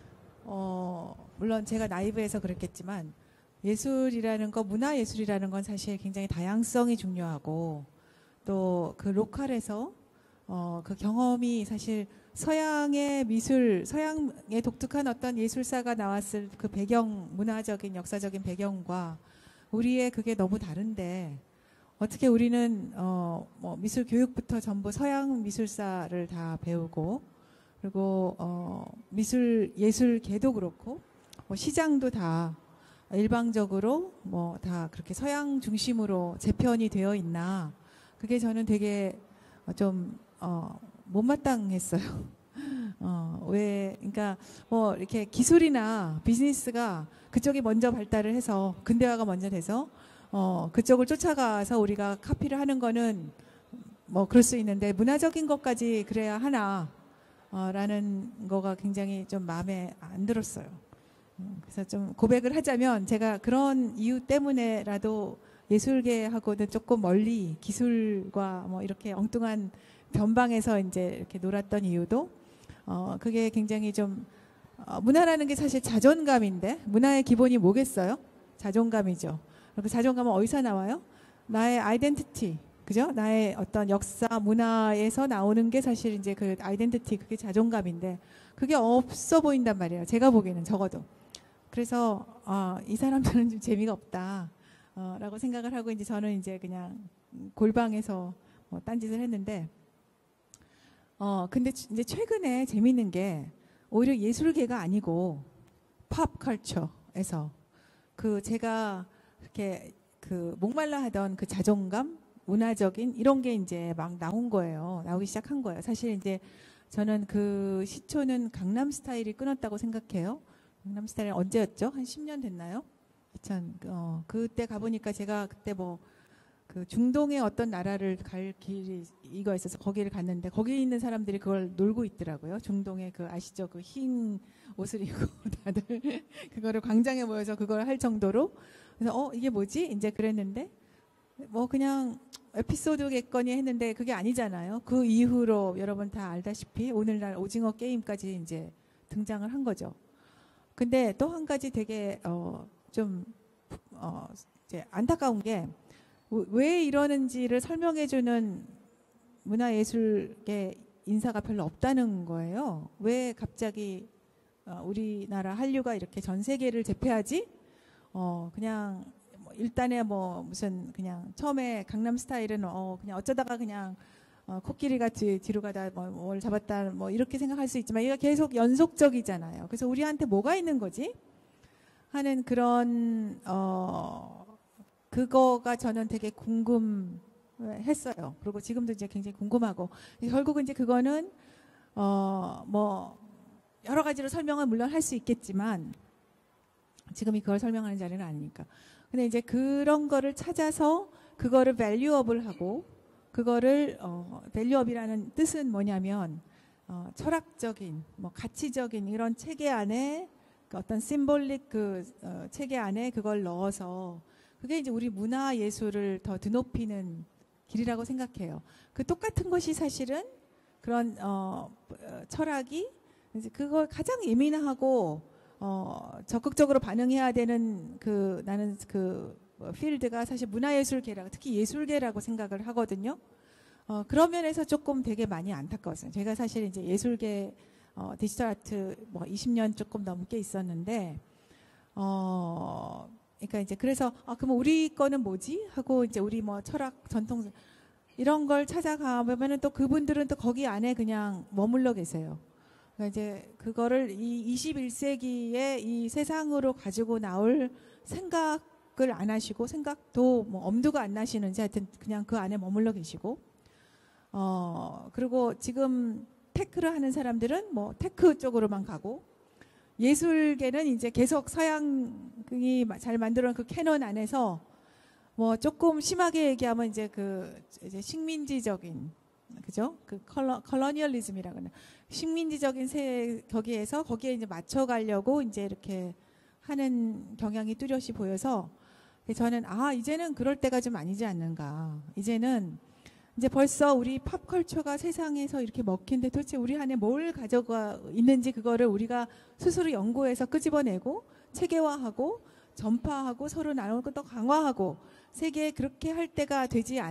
어, 물론 제가 나이브해서 그랬겠지만, 예술이라는 거, 문화예술이라는 건 사실 굉장히 다양성이 중요하고, 또 그 로컬에서, 어, 그 경험이 사실 서양의 미술, 서양의 독특한 어떤 예술사가 나왔을 그 배경, 문화적인, 역사적인 배경과 우리의 그게 너무 다른데, 어떻게 우리는 어, 뭐 미술 교육부터 전부 서양 미술사를 다 배우고, 그리고 어, 미술 예술계도 그렇고, 뭐 시장도 다 일방적으로 뭐 다 그렇게 서양 중심으로 재편이 되어 있나? 그게 저는 되게 좀 어, 못마땅했어요. 어, 왜, 그러니까 뭐 이렇게 기술이나 비즈니스가 그쪽이 먼저 발달을 해서 근대화가 먼저 돼서 어, 그쪽을 쫓아가서 우리가 카피를 하는 거는 뭐 그럴 수 있는데 문화적인 것까지 그래야 하나 어, 라는 거가 굉장히 좀 마음에 안 들었어요. 음, 그래서 좀 고백을 하자면 제가 그런 이유 때문에라도 예술계하고는 조금 멀리 기술과 뭐 이렇게 엉뚱한 변방에서 이제 이렇게 놀았던 이유도 어, 그게 굉장히 좀 어, 문화라는 게 사실 자존감인데 문화의 기본이 뭐겠어요? 자존감이죠. 그 자존감은 어디서 나와요? 나의 아이덴티티, 그죠? 나의 어떤 역사, 문화에서 나오는 게 사실 이제 그 아이덴티티, 그게 자존감인데 그게 없어 보인단 말이에요. 제가 보기에는 적어도. 그래서 어, 이 사람들은 좀 재미가 없다, 어, 라고 생각을 하고 이제 저는 이제 그냥 골방에서 뭐 딴짓을 했는데, 어, 근데 이제 최근에 재밌는 게 오히려 예술계가 아니고 팝 컬처에서 그 제가 이렇게 그 목말라 하던 그 자존감, 문화적인 이런 게 이제 막 나온 거예요. 나오기 시작한 거예요. 사실 이제 저는 그 시초는 강남 스타일이 끊었다고 생각해요. 강남 스타일은 언제였죠? 한 십 년 됐나요? 이천, 어, 그때 가보니까 제가 그때 뭐 그 중동의 어떤 나라를 갈 길이 이거 있어서 거기를 갔는데 거기 있는 사람들이 그걸 놀고 있더라고요. 중동의 그 아시죠? 그 흰 옷을 입고 다들 그거를 광장에 모여서 그걸 할 정도로. 그래서 어 이게 뭐지? 이제 그랬는데 뭐 그냥 에피소드겠거니 했는데 그게 아니잖아요. 그 이후로 여러분 다 알다시피 오늘날 오징어 게임까지 이제 등장을 한 거죠. 근데 또 한 가지 되게 어 좀 어 이제 안타까운 게 왜 이러는지를 설명해주는 문화예술계 인사가 별로 없다는 거예요. 왜 갑자기 어, 우리나라 한류가 이렇게 전 세계를 제패하지? 어, 그냥 뭐 일단에 뭐 무슨 그냥 처음에 강남 스타일은 어, 그냥 어쩌다가 그냥 어, 코끼리가 뒤, 뒤로 가다 뭐, 뭘 잡았다 뭐 이렇게 생각할 수 있지만 이게 계속 연속적이잖아요. 그래서 우리한테 뭐가 있는 거지? 하는 그런 어. 그거가 저는 되게 궁금했어요. 그리고 지금도 이제 굉장히 궁금하고 결국은 이제 그거는 어 뭐 여러 가지로 설명은 물론 할 수 있겠지만 지금이 그걸 설명하는 자리는 아니니까. 근데 이제 그런 거를 찾아서 그거를 밸류업을 그거를 어 밸류업이라는 뜻은 뭐냐면 어 철학적인 뭐 가치적인 이런 체계 안에 그 어떤 심볼릭 그 어 체계 안에 그걸 넣어서 그게 이제 우리 문화 예술을 더 드높이는 길이라고 생각해요. 그 똑같은 것이 사실은 그런 어, 철학이 이제 그걸 가장 예민하고 어, 적극적으로 반응해야 되는 그 나는 그 필드가 사실 문화예술계라고 특히 예술계라고 생각을 하거든요. 어, 그런 면에서 조금 되게 많이 안타까웠어요. 제가 사실 이제 예술계 어, 디지털 아트 뭐 이십 년 조금 넘게 있었는데 어. 그러니까 이제 그래서 아 그럼 우리 거는 뭐지 하고 이제 우리 뭐 철학 전통 이런 걸 찾아가면은 또 그분들은 또 거기 안에 그냥 머물러 계세요. 그러니까 이제 그거를 이 이십일 세기의 이 세상으로 가지고 나올 생각을 안 하시고 생각도 뭐 엄두가 안 나시는지 하여튼 그냥 그 안에 머물러 계시고 어 그리고 지금 테크를 하는 사람들은 뭐 테크 쪽으로만 가고, 예술계는 이제 계속 서양이 잘 만들어놓은 그 캐논 안에서 뭐 조금 심하게 얘기하면 이제 그 이제 식민지적인, 그죠? 그 컬러 컬러니얼리즘이라고 하는 식민지적인 세 거기에서 거기에 이제 맞춰가려고 이제 이렇게 하는 경향이 뚜렷이 보여서, 저는 아 이제는 그럴 때가 좀 아니지 않는가. 이제는 이제 벌써 우리 팝컬처가 세상에서 이렇게 먹힌데 도대체 우리 안에 뭘 가져가 있는지 그거를 우리가 스스로 연구해서 끄집어내고 체계화하고 전파하고 서로 나누고 또 강화하고 세계에 그렇게 할 때가 되지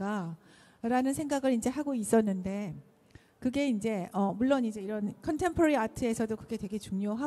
않았는가라는 생각을 이제 하고 있었는데, 그게 이제 어 물론 이제 이런 컨템포러리 아트에서도 그게 되게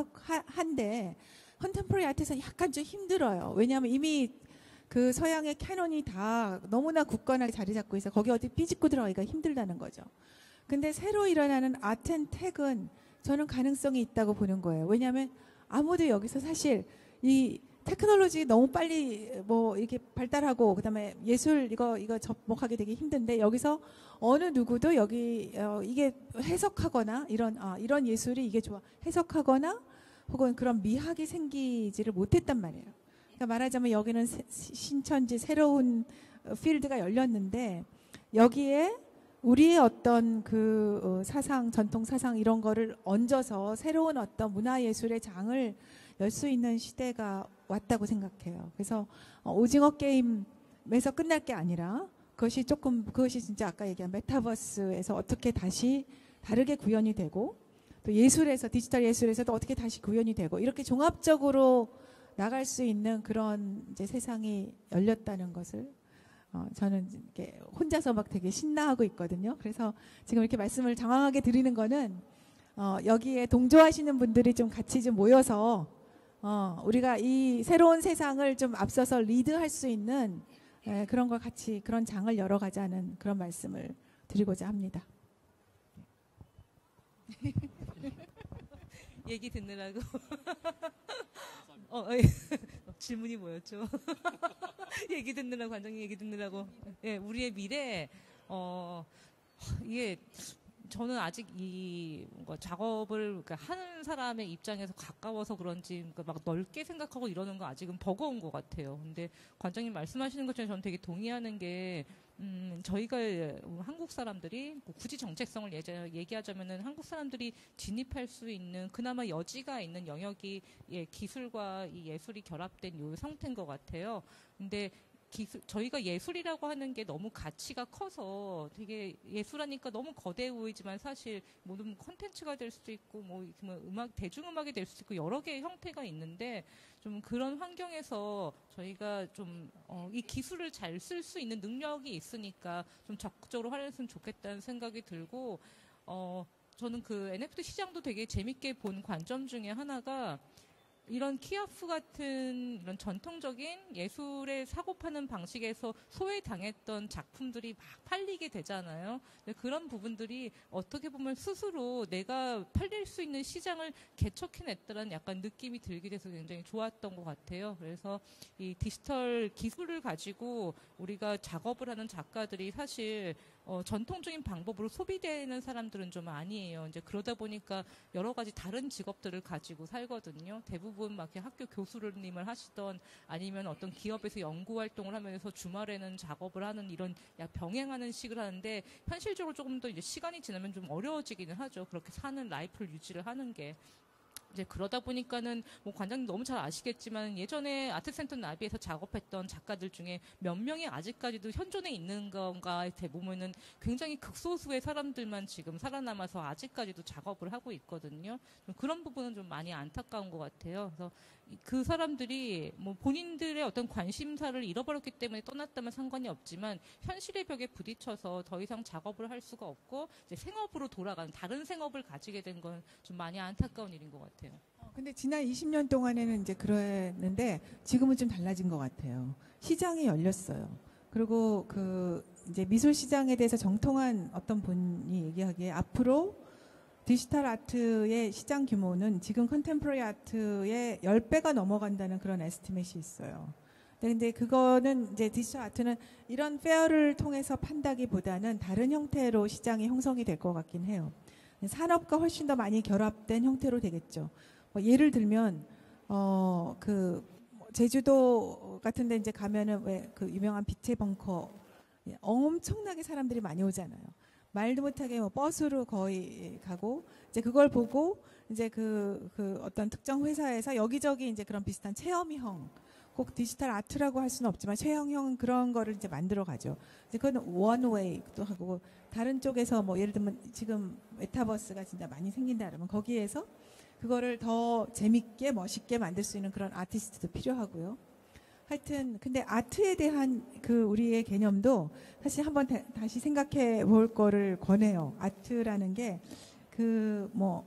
중요한데, 컨템포러리 아트에서 약간 좀 힘들어요. 왜냐하면 이미 그 서양의 캐논이 다 너무나 굳건하게 자리 잡고 있어. 거기 어디 삐집고 들어가기가 힘들다는 거죠. 근데 새로 일어나는 아트 앤 텍은 저는 가능성이 있다고 보는 거예요. 왜냐하면 아무도 여기서 사실 이 테크놀로지 너무 빨리 뭐 이렇게 발달하고 그다음에 예술 이거 이거 접목하기 되게 힘든데, 여기서 어느 누구도 여기 어 이게 해석하거나 이런 아 이런 예술이 이게 좋아 해석하거나 혹은 그런 미학이 생기지를 못했단 말이에요. 그러니까 말하자면 여기는 새, 신천지 새로운 필드가 열렸는데, 여기에 우리의 어떤 그 사상, 전통 사상 이런 거를 얹어서 새로운 어떤 문화예술의 장을 열 수 있는 시대가 왔다고 생각해요. 그래서 오징어 게임에서 끝날 게 아니라 그것이 조금, 그것이 진짜 아까 얘기한 메타버스에서 어떻게 다시 다르게 구현이 되고, 또 예술에서, 디지털 예술에서도 어떻게 다시 구현이 되고, 이렇게 종합적으로 나갈 수 있는 그런 이제 세상이 열렸다는 것을 어, 저는 이렇게 혼자서 막 되게 신나하고 있거든요. 그래서 지금 이렇게 말씀을 장황하게 드리는 거는 어, 여기에 동조하시는 분들이 좀 같이 좀 모여서 어, 우리가 이 새로운 세상을 좀 앞서서 리드할 수 있는 에, 그런 걸 같이 그런 장을 열어가자는 그런 말씀을 드리고자 합니다. 얘기 듣느라고. 어, 질문이 뭐였죠? 얘기 듣느라고, 관장님 얘기 듣느라고. 예, 우리의 미래, 어, 이게, 저는 아직 이 뭔가 작업을 그러니까 하는 사람의 입장에서 가까워서 그런지 그러니까 막 넓게 생각하고 이러는 거 아직은 버거운 것 같아요. 근데 관장님 말씀하시는 것처럼 저는 되게 동의하는 게, 음, 저희가 한국 사람들이 굳이 정체성을 예자, 얘기하자면은 한국 사람들이 진입할 수 있는 그나마 여지가 있는 영역이 예, 기술과 이 예술이 결합된 요 상태인 것 같아요. 근데 기술, 저희가 예술이라고 하는 게 너무 가치가 커서 되게 예술하니까 너무 거대해 보이지만 사실 모든 콘텐츠가 될 수도 있고 뭐 음악, 대중음악이 될 수도 있고 여러 개의 형태가 있는데 좀 그런 환경에서 저희가 좀, 어, 이 기술을 잘 쓸 수 있는 능력이 있으니까 좀 적극적으로 활용했으면 좋겠다는 생각이 들고, 어, 저는 그 엔에프티 시장도 되게 재밌게 본 관점 중에 하나가 이런 키아프 같은 이런 전통적인 예술의 사고 파는 방식에서 소외당했던 작품들이 막 팔리게 되잖아요. 그런 부분들이 어떻게 보면 스스로 내가 팔릴 수 있는 시장을 개척해냈다는 약간 느낌이 들게 돼서 굉장히 좋았던 것 같아요. 그래서 이 디지털 기술을 가지고 우리가 작업을 하는 작가들이 사실 어, 전통적인 방법으로 소비되는 사람들은 좀 아니에요. 이제 그러다 보니까 여러 가지 다른 직업들을 가지고 살거든요. 대부분 막 학교 교수님을 하시던 아니면 어떤 기업에서 연구 활동을 하면서 주말에는 작업을 하는 이런 병행하는 식을 하는데 현실적으로 조금 더 이제 시간이 지나면 좀 어려워지기는 하죠. 그렇게 사는 라이프를 유지를 하는 게. 이제 그러다 보니까는 뭐 관장님 너무 잘 아시겠지만 예전에 아트센터 나비에서 작업했던 작가들 중에 몇 명이 아직까지도 현존에 있는 건가에 보면은 굉장히 극소수의 사람들만 지금 살아남아서 아직까지도 작업을 하고 있거든요. 그런 부분은 좀 많이 안타까운 것 같아요. 그래서 그 사람들이 뭐 본인들의 어떤 관심사를 잃어버렸기 때문에 떠났다면 상관이 없지만 현실의 벽에 부딪혀서 더 이상 작업을 할 수가 없고 이제 생업으로 돌아가는 다른 생업을 가지게 된 건 좀 많이 안타까운 일인 것 같아요. 어, 근데 지난 이십 년 동안에는 이제 그랬는데 지금은 좀 달라진 것 같아요. 시장이 열렸어요. 그리고 그 이제 미술 시장에 대해서 정통한 어떤 분이 얘기하기에 앞으로 디지털 아트의 시장 규모는 지금 컨템포러리 아트의 십 배가 넘어간다는 그런 에스티메이트 있어요. 근데 그거는 이제 디지털 아트는 이런 페어를 통해서 판다기보다는 다른 형태로 시장이 형성이 될 것 같긴 해요. 산업과 훨씬 더 많이 결합된 형태로 되겠죠. 뭐 예를 들면 어 그 제주도 같은데 이제 가면은 왜 그 유명한 빛의 벙커 엄청나게 사람들이 많이 오잖아요. 말도 못하게 뭐 버스로 거의 가고 이제 그걸 보고 이제 그, 그 어떤 특정 회사에서 여기저기 이제 그런 비슷한 체험형 꼭 디지털 아트라고 할 수는 없지만 체험형 그런 거를 이제 만들어 가죠. 이제 그건 원웨이도 하고 다른 쪽에서 뭐 예를 들면 지금 메타버스가 진짜 많이 생긴다 그러면 거기에서 그거를 더 재밌게 멋있게 만들 수 있는 그런 아티스트도 필요하고요. 하여튼 근데 아트에 대한 그 우리의 개념도 사실 한번 다, 다시 생각해 볼 거를 권해요. 아트라는 게 그 뭐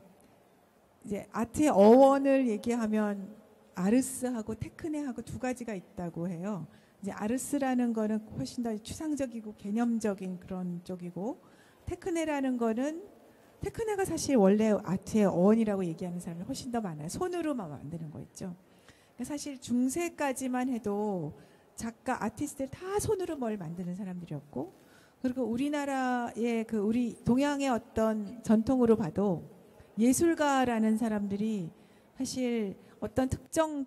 이제 아트의 어원을 얘기하면 아르스하고 테크네하고 두 가지가 있다고 해요. 이제 아르스라는 거는 훨씬 더 추상적이고 개념적인 그런 쪽이고 테크네라는 거는 테크네가 사실 원래 아트의 어원이라고 얘기하는 사람이 훨씬 더 많아요. 손으로만 만드는 거 있죠. 사실 중세까지만 해도 작가, 아티스트들 다 손으로 뭘 만드는 사람들이었고, 그리고 우리나라의 그 우리 동양의 어떤 전통으로 봐도 예술가라는 사람들이 사실 어떤 특정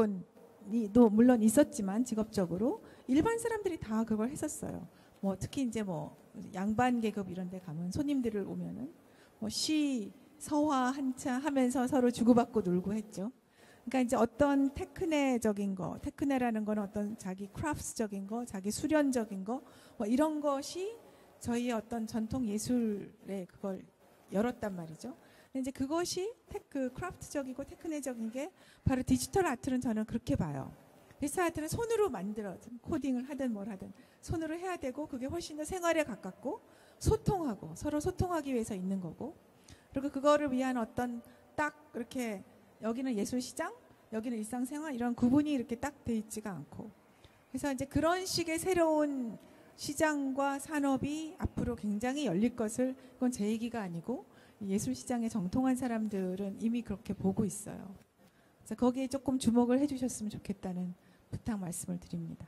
직업군이도 물론 있었지만 직업적으로 일반 사람들이 다 그걸 했었어요. 뭐 특히 이제 뭐 양반 계급 이런 데 가면 손님들을 오면은 뭐 시, 서화 한차 하면서 서로 주고받고 놀고 했죠. 그러니까 이제 어떤 테크네적인 거, 테크네라는 거는 어떤 자기 크래프트적인 거, 자기 수련적인 거, 뭐 이런 것이 저희의 어떤 전통 예술에 그걸 열었단 말이죠. 근데 이제 그것이 테크, 크래프트적이고 테크네적인 게 바로 디지털 아트는 저는 그렇게 봐요. 디지털 아트는 손으로 만들어, 코딩을 하든 뭘 하든 손으로 해야 되고 그게 훨씬 더 생활에 가깝고 소통하고 서로 소통하기 위해서 있는 거고 그리고 그거를 위한 어떤 딱 이렇게 여기는 예술시장, 여기는 일상생활 이런 구분이 이렇게 딱 돼 있지가 않고 그래서 이제 그런 식의 새로운 시장과 산업이 앞으로 굉장히 열릴 것을 그건 제 얘기가 아니고 예술시장에 정통한 사람들은 이미 그렇게 보고 있어요. 그래서 거기에 조금 주목을 해주셨으면 좋겠다는 부탁 말씀을 드립니다.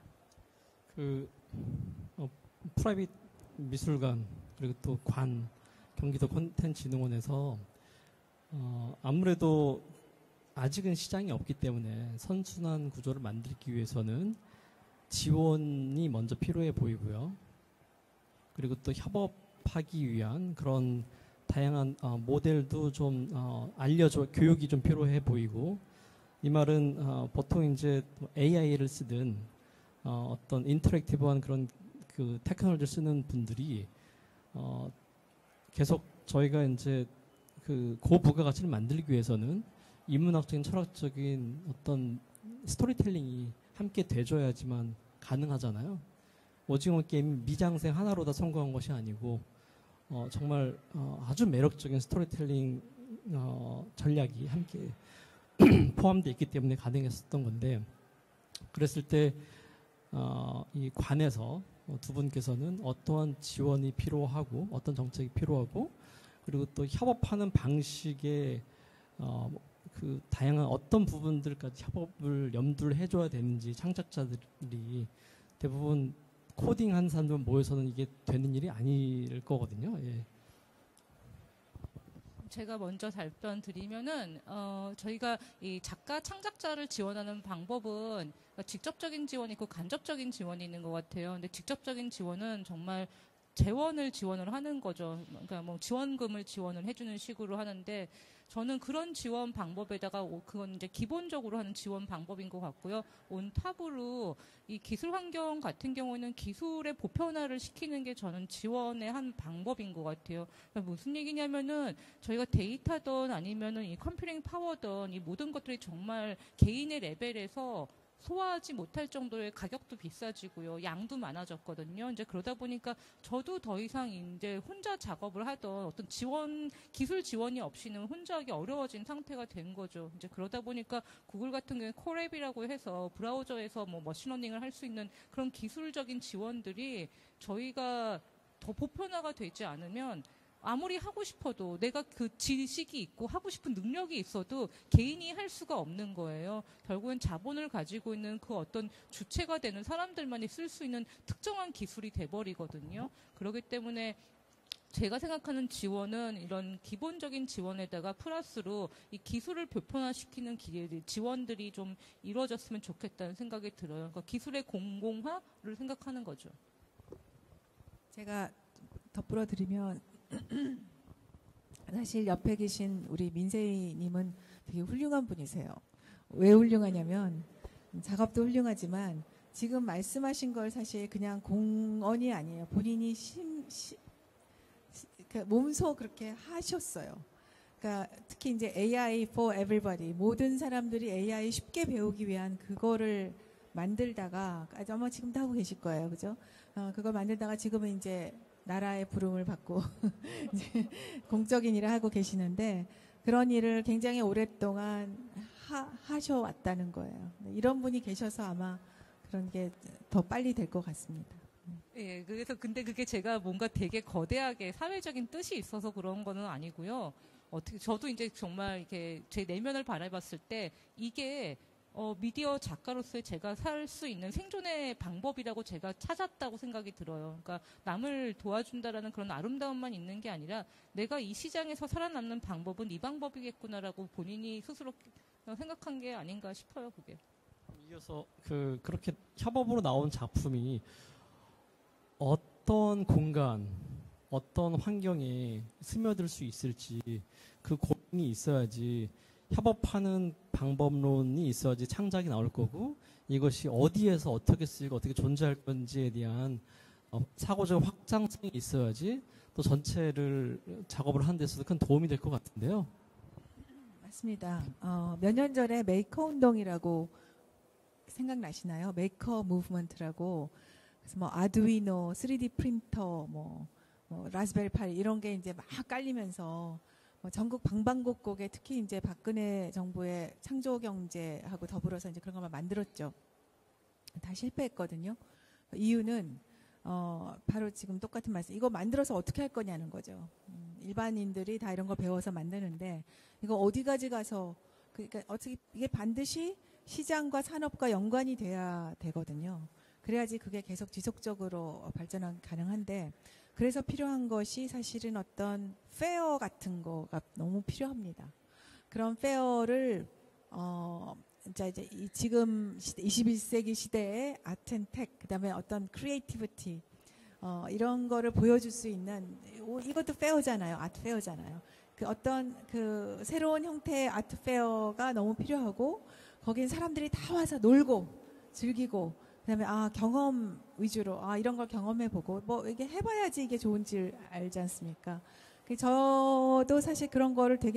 그 어, 프라이빗 미술관 그리고 또 관 경기도 콘텐츠진흥원에서 어, 아무래도 아직은 시장이 없기 때문에 선순환 구조를 만들기 위해서는 지원이 먼저 필요해 보이고요. 그리고 또 협업하기 위한 그런 다양한 어, 모델도 좀 어, 알려줘 교육이 좀 필요해 보이고 이 말은 어, 보통 이제 에이아이를 쓰든 어, 어떤 인터랙티브한 그런 그 테크놀로지를 쓰는 분들이 어, 계속 저희가 이제 그 고부가가치를 만들기 위해서는 인문학적인 철학적인 어떤 스토리텔링이 함께 돼줘야지만 가능하잖아요. 오징어 게임 미장센 하나로 다 성공한 것이 아니고 어, 정말 어, 아주 매력적인 스토리텔링 어, 전략이 함께 포함되어 있기 때문에 가능했었던 건데 그랬을 때 어, 이 관에서 두 분께서는 어떠한 지원이 필요하고 어떤 정책이 필요하고 그리고 또 협업하는 방식에 어, 그 다양한 어떤 부분들까지 협업을 염두를 해줘야 되는지 창작자들이 대부분 코딩한 사람들 모여서는 이게 되는 일이 아닐 거거든요. 예. 제가 먼저 답변 드리면은 어, 저희가 이 작가 창작자를 지원하는 방법은 직접적인 지원이 있고 간접적인 지원이 있는 것 같아요. 근데 직접적인 지원은 정말 재원을 지원을 하는 거죠. 그러니까 뭐 지원금을 지원을 해주는 식으로 하는데 저는 그런 지원 방법에다가 그건 이제 기본적으로 하는 지원 방법인 것 같고요. 온탑으로 이 기술 환경 같은 경우는 기술의 보편화를 시키는 게 저는 지원의 한 방법인 것 같아요. 그러니까 무슨 얘기냐면은 저희가 데이터든 아니면은 이 컴퓨팅 파워든 이 모든 것들이 정말 개인의 레벨에서 소화하지 못할 정도의 가격도 비싸지고요. 양도 많아졌거든요. 이제 그러다 보니까 저도 더 이상 이제 혼자 작업을 하던 어떤 지원, 기술 지원이 없이는 혼자 하기 어려워진 상태가 된 거죠. 이제 그러다 보니까 구글 같은 경우에 코랩이라고 해서 브라우저에서 뭐 머신러닝을 할 수 있는 그런 기술적인 지원들이 저희가 더 보편화가 되지 않으면 아무리 하고 싶어도 내가 그 지식이 있고 하고 싶은 능력이 있어도 개인이 할 수가 없는 거예요. 결국엔 자본을 가지고 있는 그 어떤 주체가 되는 사람들만이 쓸 수 있는 특정한 기술이 돼버리거든요. 그렇기 때문에 제가 생각하는 지원은 이런 기본적인 지원에다가 플러스로 이 기술을 보편화시키는 기회들, 지원들이 좀 이루어졌으면 좋겠다는 생각이 들어요. 그러니까 기술의 공공화를 생각하는 거죠. 제가 덧불어 드리면 사실 옆에 계신 우리 민세희님은 되게 훌륭한 분이세요. 왜 훌륭하냐면 작업도 훌륭하지만 지금 말씀하신 걸 사실 그냥 공언이 아니에요. 본인이 심, 시, 그 몸소 그렇게 하셨어요. 그러니까 특히 이제 에이아이 for everybody, 모든 사람들이 에이아이 쉽게 배우기 위한 그거를 만들다가 아마 지금도 하고 계실 거예요, 그죠? 어, 그걸 만들다가 지금은 이제 나라의 부름을 받고 이제 공적인 일을 하고 계시는데 그런 일을 굉장히 오랫동안 하, 하셔왔다는 거예요. 이런 분이 계셔서 아마 그런 게 더 빨리 될 것 같습니다. 예, 그래서 근데 그게 제가 뭔가 되게 거대하게 사회적인 뜻이 있어서 그런 거는 아니고요. 어떻게 저도 이제 정말 이렇게 제 내면을 바라봤을 때 이게 어, 미디어 작가로서의 제가 살 수 있는 생존의 방법이라고 제가 찾았다고 생각이 들어요. 그러니까 남을 도와준다라는 그런 아름다움만 있는 게 아니라 내가 이 시장에서 살아남는 방법은 이 방법이겠구나라고 본인이 스스로 생각한 게 아닌가 싶어요, 그게. 이어서 그 그렇게 협업으로 나온 작품이 어떤 공간, 어떤 환경에 스며들 수 있을지 그 고민이 있어야지 협업하는 방법론이 있어야지 창작이 나올 거고 이것이 어디에서 어떻게 쓰이고 어떻게 존재할 건지에 대한 어, 사고적 확장성이 있어야지 또 전체를 작업을 하는 데서도 큰 도움이 될 것 같은데요. 맞습니다. 어, 몇 년 전에 메이커 운동이라고 생각나시나요? 메이커 무브먼트라고 그래서 뭐 아두이노, 쓰리디 프린터, 뭐, 뭐 라즈베리 파이 이런 게 이제 막 깔리면서 뭐 전국 방방곡곡에 특히 이제 박근혜 정부의 창조 경제하고 더불어서 이제 그런 것만 만들었죠. 다 실패했거든요. 이유는 어 바로 지금 똑같은 말씀. 이거 만들어서 어떻게 할 거냐는 거죠. 음, 일반인들이 다 이런 거 배워서 만드는데 이거 어디까지 가서 그러니까 어떻게 이게 반드시 시장과 산업과 연관이 돼야 되거든요. 그래야지 그게 계속 지속적으로 발전은 가능한데 그래서 필요한 것이 사실은 어떤 페어 같은 거가 너무 필요합니다. 그런 페어를 어 이제 이제 이 지금 시대, 이십일 세기 시대의 아트 앤 텍 그다음에 어떤 크리에이티비티 어 이런 거를 보여줄 수 있는 이것도 페어잖아요. 아트 페어잖아요. 그 어떤 그 새로운 형태의 아트 페어가 너무 필요하고 거긴 사람들이 다 와서 놀고 즐기고 그다음에 아 경험 위주로 아 이런 걸 경험해보고 뭐 이게 해봐야지 이게 좋은지 알지 않습니까? 저도 사실 그런 거를 되게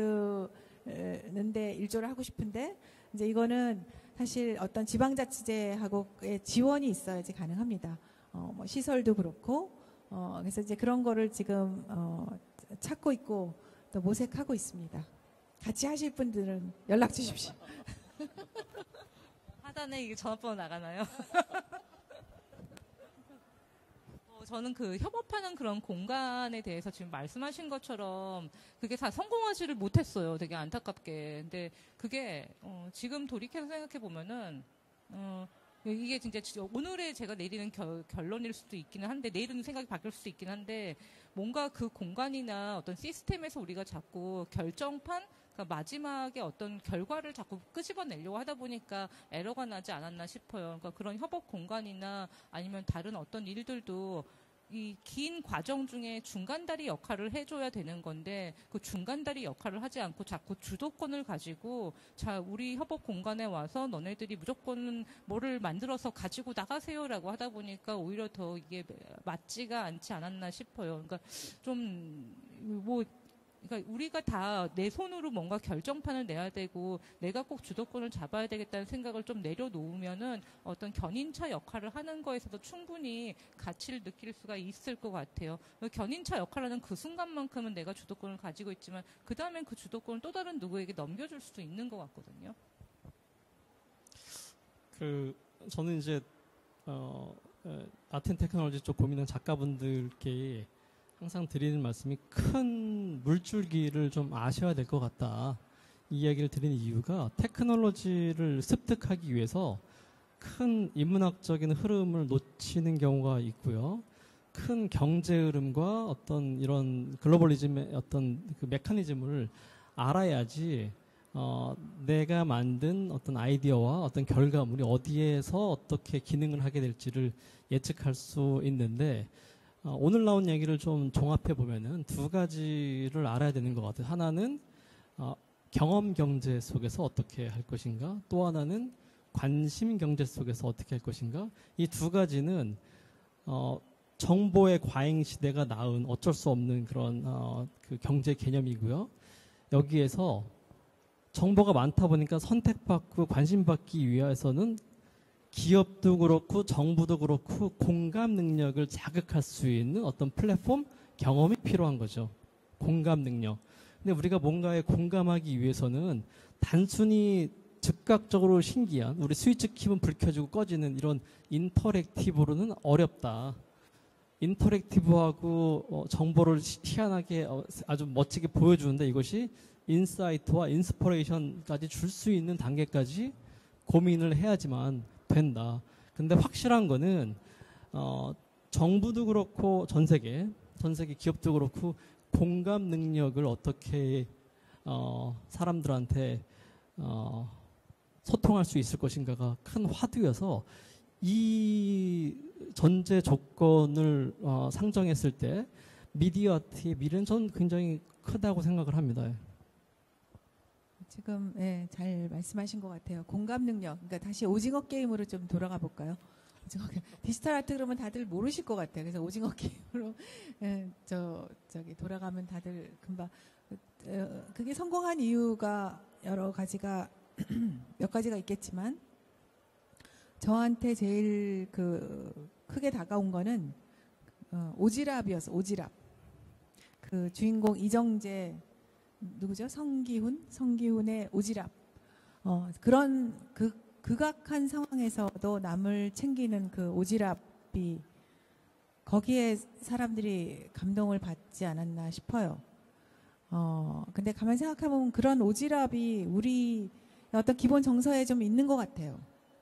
만드는데 일조를 하고 싶은데 이제 이거는 사실 어떤 지방자치제하고의 지원이 있어야지 가능합니다. 어, 뭐 시설도 그렇고 어, 그래서 이제 그런 거를 지금 어, 찾고 있고 또 모색하고 있습니다. 같이 하실 분들은 연락 주십시오. 하단에 이게 전화번호 나가나요? 어, 저는 그 협업하는 그런 공간에 대해서 지금 말씀하신 것처럼 그게 다 성공하지를 못했어요. 되게 안타깝게. 근데 그게 어, 지금 돌이켜서 생각해 보면은 어, 이게 진짜 오늘의 제가 내리는 결, 결론일 수도 있기는 한데 내일은 생각이 바뀔 수도 있긴 한데 뭔가 그 공간이나 어떤 시스템에서 우리가 자꾸 결정판 그러니까 마지막에 어떤 결과를 자꾸 끄집어내려고 하다 보니까 에러가 나지 않았나 싶어요. 그러니까 그런 협업 공간이나 아니면 다른 어떤 일들도 이 긴 과정 중에 중간다리 역할을 해줘야 되는 건데 그 중간다리 역할을 하지 않고 자꾸 주도권을 가지고 자 우리 협업 공간에 와서 너네들이 무조건 뭐를 만들어서 가지고 나가세요라고 하다 보니까 오히려 더 이게 맞지가 않지 않았나 싶어요. 그러니까 좀 뭐 그러니까 우리가 다 내 손으로 뭔가 결정판을 내야 되고 내가 꼭 주도권을 잡아야 되겠다는 생각을 좀 내려놓으면은 어떤 견인차 역할을 하는 거에서도 충분히 가치를 느낄 수가 있을 것 같아요. 견인차 역할을 하는 그 순간만큼은 내가 주도권을 가지고 있지만 그 다음엔 그 주도권을 또 다른 누구에게 넘겨줄 수도 있는 것 같거든요. 그 저는 이제 어, 아트 앤 테크놀로지 쪽 고민하는 작가분들께 항상 드리는 말씀이 큰 물줄기를 좀 아셔야 될 것 같다. 이 이야기를 드리는 이유가 테크놀로지를 습득하기 위해서 큰 인문학적인 흐름을 놓치는 경우가 있고요. 큰 경제 흐름과 어떤 이런 글로벌리즘의 어떤 그 메커니즘을 알아야지 어, 내가 만든 어떤 아이디어와 어떤 결과물이 어디에서 어떻게 기능을 하게 될지를 예측할 수 있는데 어, 오늘 나온 얘기를 좀 종합해 보면은 두 가지를 알아야 되는 것 같아요. 하나는 어, 경험 경제 속에서 어떻게 할 것인가, 또 하나는 관심 경제 속에서 어떻게 할 것인가. 이 두 가지는 어, 정보의 과잉 시대가 낳은 어쩔 수 없는 그런 어, 그 경제 개념이고요. 여기에서 정보가 많다 보니까 선택받고 관심받기 위해서는 기업도 그렇고 정부도 그렇고 공감 능력을 자극할 수 있는 어떤 플랫폼 경험이 필요한 거죠. 공감 능력. 근데 우리가 뭔가에 공감하기 위해서는 단순히 즉각적으로 신기한 우리 스위치 키면 불 켜지고 꺼지는 이런 인터랙티브로는 어렵다. 인터랙티브하고 어, 정보를 희한하게 어, 아주 멋지게 보여주는데 이것이 인사이트와 인스퍼레이션까지 줄 수 있는 단계까지 고민을 해야지만 된다. 근데 확실한 거는 어, 정부도 그렇고 전 세계, 전 세계 기업도 그렇고 공감 능력을 어떻게 어, 사람들한테 어, 소통할 수 있을 것인가가 큰 화두여서 이 전제 조건을 어, 상정했을 때 미디어 아트의 미래는 저는 굉장히 크다고 생각을 합니다. 지금 예, 잘 말씀하신 것 같아요. 공감 능력. 그러니까 다시 오징어 게임으로 좀 돌아가 볼까요? 오징어 게임. 디지털 아트 그러면 다들 모르실 것 같아요. 그래서 오징어 게임으로 예, 저 저기 돌아가면 다들 금방 어, 그게 성공한 이유가 여러 가지가 몇 가지가 있겠지만 저한테 제일 그 크게 다가온 거는 어, 오지랖이었어. 오지랖. 그 주인공 이정재 누구죠? 성기훈? 성기훈의 오지랖. 어, 그런 그, 극악한 상황에서도 남을 챙기는 그 오지랖이 거기에 사람들이 감동을 받지 않았나 싶어요. 어, 근데 가만히 생각해보면 그런 오지랖이 우리 어떤 기본 정서에 좀 있는 것 같아요.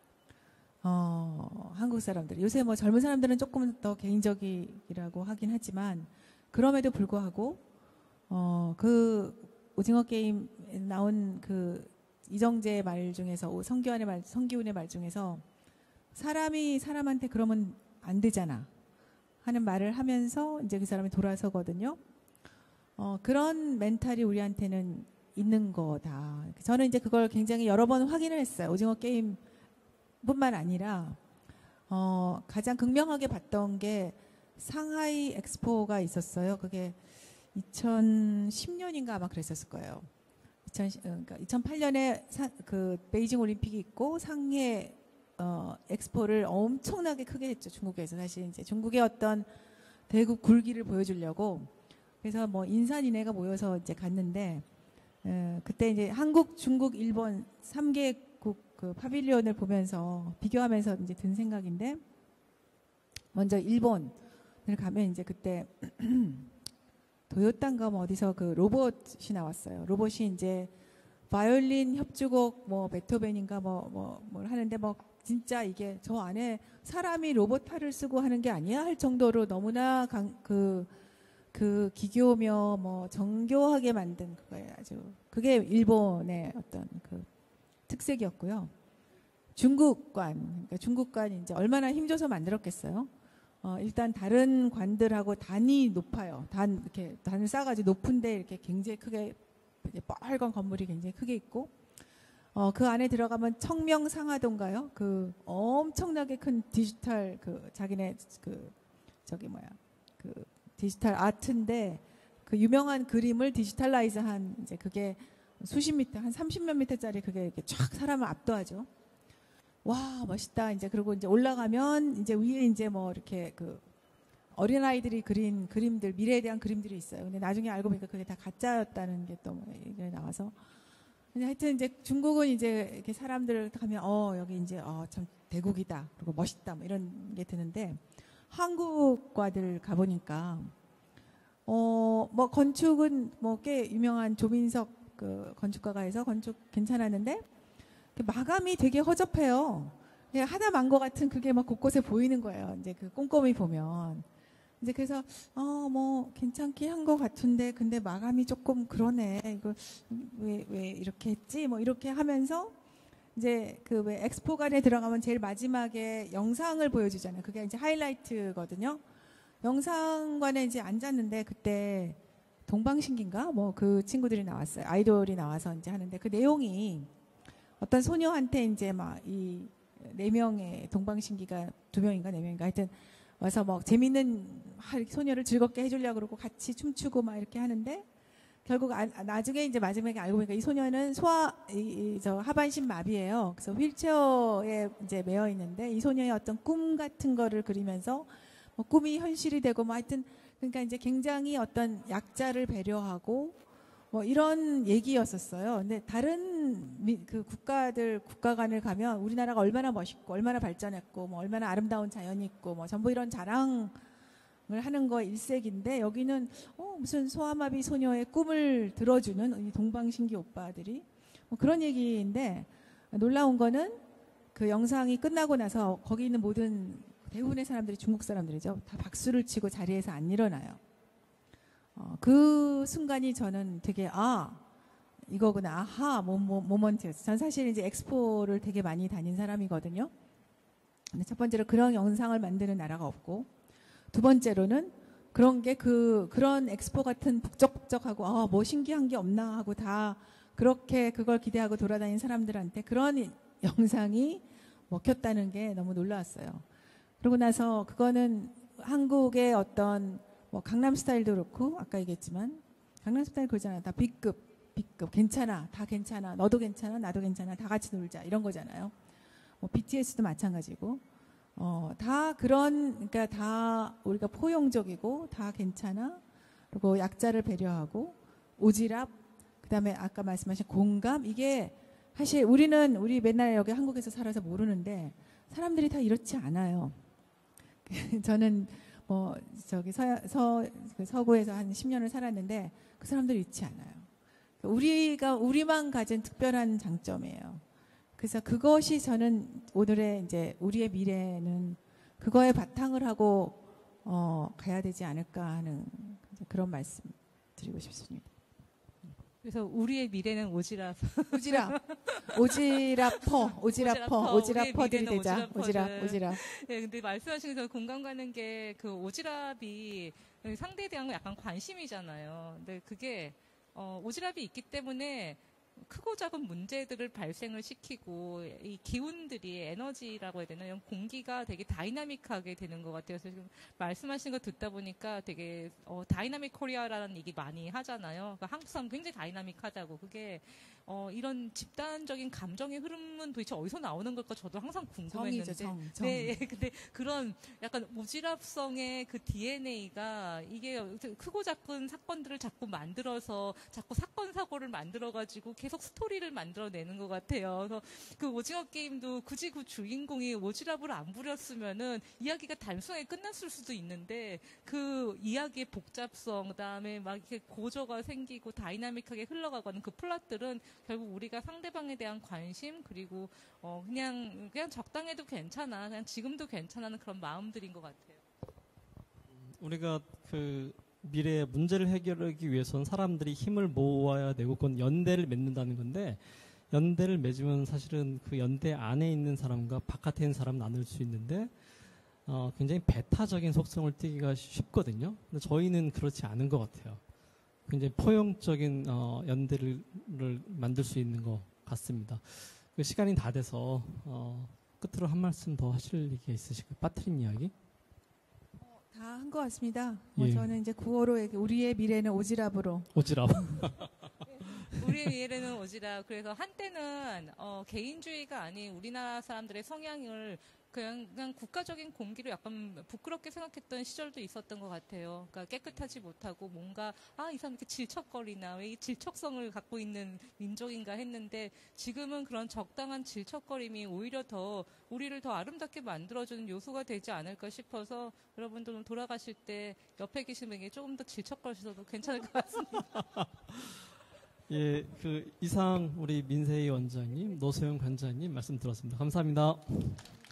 어, 한국 사람들. 요새 뭐 젊은 사람들은 조금 더 개인적이라고 하긴 하지만 그럼에도 불구하고 어, 그 오징어 게임 나온 그 이정재의 말 중에서 성기훈의 말, 성기훈의 말 중에서 사람이 사람한테 그러면 안 되잖아 하는 말을 하면서 이제 그 사람이 돌아서거든요. 어, 그런 멘탈이 우리한테는 있는 거다. 저는 이제 그걸 굉장히 여러 번 확인을 했어요. 오징어 게임 뿐만 아니라 어, 가장 극명하게 봤던 게 상하이 엑스포가 있었어요. 그게 이천십 년인가 아마 그랬었을 거예요. 이천, 그러니까 이천팔 년에 사, 그 베이징 올림픽이 있고 상해 어, 엑스포를 엄청나게 크게 했죠. 중국에서 사실 이제 중국의 어떤 대국 굴기를 보여주려고 그래서 뭐 인산인해가 모여서 이제 갔는데 에, 그때 이제 한국, 중국, 일본 삼 개국 그 파빌리온을 보면서 비교하면서 이제 든 생각인데 먼저 일본을 가면 이제 그때 도요탄가 뭐 어디서 그 로봇이 나왔어요. 로봇이 이제 바이올린 협주곡 뭐 베토벤인가 뭐 뭐 뭘 하는데 뭐 진짜 이게 저 안에 사람이 로봇 팔을 쓰고 하는 게 아니야 할 정도로 너무나 강, 그, 그 기교며 뭐 정교하게 만든 그거예요. 아주 그게 일본의 어떤 그 특색이었고요. 중국관, 그러니까 중국관이 이제 얼마나 힘줘서 만들었겠어요. 어, 일단 다른 관들하고 단이 높아요. 단 이렇게 단을 쌓아가지고 높은데 이렇게 굉장히 크게 빨간 건물이 굉장히 크게 있고, 어, 그 안에 들어가면 청명상하도인가요? 그 엄청나게 큰 디지털 그 자기네 그 저기 뭐야 그 디지털 아트인데 그 유명한 그림을 디지털라이즈한 이제 그게 수십 미터 한 삼십몇 미터짜리 그게 이렇게 쫙 사람을 압도하죠. 와 멋있다. 이제 그리고 이제 올라가면 이제 위에 이제 뭐 이렇게 그 어린 아이들이 그린 그림들 미래에 대한 그림들이 있어요. 근데 나중에 알고 보니까 그게 다 가짜였다는 게 또 얘기 나와서. 근데 하여튼 이제 중국은 이제 이렇게 사람들 가면 어 여기 이제 어 참 대국이다 그리고 멋있다 뭐 이런 게 드는데 한국과들 가보니까 어 뭐 건축은 뭐 꽤 유명한 조민석 그 건축가가 해서 건축 괜찮았는데 마감이 되게 허접해요. 그냥 하다 만 것 같은 그게 막 곳곳에 보이는 거예요. 이제 그 꼼꼼히 보면. 이제 그래서 어 뭐 괜찮긴 한 것 같은데 근데 마감이 조금 그러네. 이거 왜 왜 이렇게 했지? 뭐 이렇게 하면서 이제 그 왜 엑스포관에 들어가면 제일 마지막에 영상을 보여주잖아요. 그게 이제 하이라이트거든요. 영상관에 이제 앉았는데 그때 동방신기인가 뭐 그 친구들이 나왔어요. 아이돌이 나와서 이제 하는데 그 내용이 어떤 소녀한테 이제 막 이 네 명의 동방신기가 두 명인가 네 명인가 하여튼 와서 뭐 재밌는 소녀를 즐겁게 해주려고 그러고 같이 춤추고 막 이렇게 하는데 결국 아, 나중에 이제 마지막에 알고 보니까 이 소녀는 소아 이, 이, 저 하반신 마비예요. 그래서 휠체어에 이제 매여 있는데 이 소녀의 어떤 꿈 같은 거를 그리면서 뭐 꿈이 현실이 되고 뭐 하여튼 그러니까 이제 굉장히 어떤 약자를 배려하고 뭐 이런 얘기였었어요. 근데 다른 미, 그 국가들 국가관을 가면 우리나라가 얼마나 멋있고 얼마나 발전했고 뭐 얼마나 아름다운 자연이 있고 뭐 전부 이런 자랑을 하는 거 일색인데 여기는 어, 무슨 소아마비 소녀의 꿈을 들어주는 이 동방신기 오빠들이 뭐 그런 얘기인데 놀라운 거는 그 영상이 끝나고 나서 거기 있는 모든 대부분의 사람들이 중국 사람들이죠. 다 박수를 치고 자리에서 안 일어나요. 어, 그 순간이 저는 되게 아 이거구나 아하 모, 모, 모먼트였어요. 전 사실 이제 엑스포를 되게 많이 다닌 사람이거든요. 근데 첫 번째로 그런 영상을 만드는 나라가 없고 두 번째로는 그런 게 그 그런 엑스포 같은 북적북적하고 아 뭐 신기한 게 없나 하고 다 그렇게 그걸 기대하고 돌아다니는 사람들한테 그런 영상이 먹혔다는 게 너무 놀라웠어요. 그러고 나서 그거는 한국의 어떤 뭐 강남스타일도 그렇고 아까 얘기했지만 강남스타일 그러잖아요. 다 B급, B급 괜찮아, 다 괜찮아, 너도 괜찮아, 나도 괜찮아, 다 같이 놀자 이런 거잖아요. 뭐 비티에스도 마찬가지고 어, 다 그런 그러니까 다 우리가 포용적이고 다 괜찮아 그리고 약자를 배려하고 오지랖 그다음에 아까 말씀하신 공감 이게 사실 우리는 우리 맨날 여기 한국에서 살아서 모르는데 사람들이 다 이렇지 않아요. 저는 뭐 저기 서, 서, 그 서구에서 한 십 년을 살았는데 그 사람들이 있지 않아요. 우리가 우리만 가진 특별한 장점이에요. 그래서 그것이 저는 오늘의 이제 우리의 미래는 그거에 바탕을 하고 어, 가야 되지 않을까 하는 그런 말씀 드리고 싶습니다. 그래서 우리의 미래는 오지랖. 오지랖. 오지랖퍼. 오지랖퍼. 오지랖퍼들이 되자. 오지랖. 오지랖. 오지랖. 네, 근데 말씀하신 게 공감 가는 게 그 오지랖이 상대에 대한 약간 관심이잖아요. 근데 그게 어, 오지랖이 있기 때문에 크고 작은 문제들을 발생을 시키고 이 기운들이 에너지라고 해야 되나 이런 공기가 되게 다이나믹하게 되는 것 같아요. 그래서 지금 말씀하신 거 듣다 보니까 되게 어, 다이나믹 코리아라는 얘기 많이 하잖아요. 그러니까 한국 사람 굉장히 다이나믹하다고 그게 어, 이런 집단적인 감정의 흐름은 도대체 어디서 나오는 걸까 저도 항상 궁금했는데. 정이죠, 정, 정. 네, 근데 그런 약간 오지랖성의 그 디엔에이가 이게 크고 작은 사건들을 자꾸 만들어서 자꾸 사건 사고를 만들어가지고 계속 스토리를 만들어내는 것 같아요. 그래서 그 오징어 게임도 굳이 그 주인공이 오지랖을 안 부렸으면은 이야기가 단순하게 끝났을 수도 있는데 그 이야기의 복잡성, 그다음에 막 이렇게 고저가 생기고 다이나믹하게 흘러가고 그 플롯들은 결국 우리가 상대방에 대한 관심 그리고 어 그냥 그냥 적당해도 괜찮아, 그냥 지금도 괜찮아는 그런 마음들인 것 같아요. 우리가 그 미래의 문제를 해결하기 위해서는 사람들이 힘을 모아야 되고 그건 연대를 맺는다는 건데 연대를 맺으면 사실은 그 연대 안에 있는 사람과 바깥에 있는 사람은 나눌 수 있는데 어, 굉장히 배타적인 속성을 띠기가 쉽거든요. 근데 저희는 그렇지 않은 것 같아요. 굉장히 포용적인 어, 연대를 만들 수 있는 것 같습니다. 그 시간이 다 돼서 어, 끝으로 한 말씀 더 하실 얘기가 있으실까요? 빠트린 이야기? 다 한 것 같습니다. 뭐 예. 저는 이제 구호로 얘기, 우리의 미래는 오지랖으로. 오지랖. 우리의 미래는 오지랖. 그래서 한때는 어, 개인주의가 아닌 우리나라 사람들의 성향을 그냥, 그냥 국가적인 공기로 약간 부끄럽게 생각했던 시절도 있었던 것 같아요. 그러니까 깨끗하지 못하고 뭔가 아, 이 사람 이렇게 질척거리나 왜 이 질척성을 갖고 있는 민족인가 했는데 지금은 그런 적당한 질척거림이 오히려 더 우리를 더 아름답게 만들어주는 요소가 되지 않을까 싶어서 여러분들은 돌아가실 때 옆에 계신 분에게 조금 더 질척거리셔도 괜찮을 것 같습니다. 예, 그 이상 우리 민세희 원장님, 노소영 관장님 말씀 들었습니다. 감사합니다.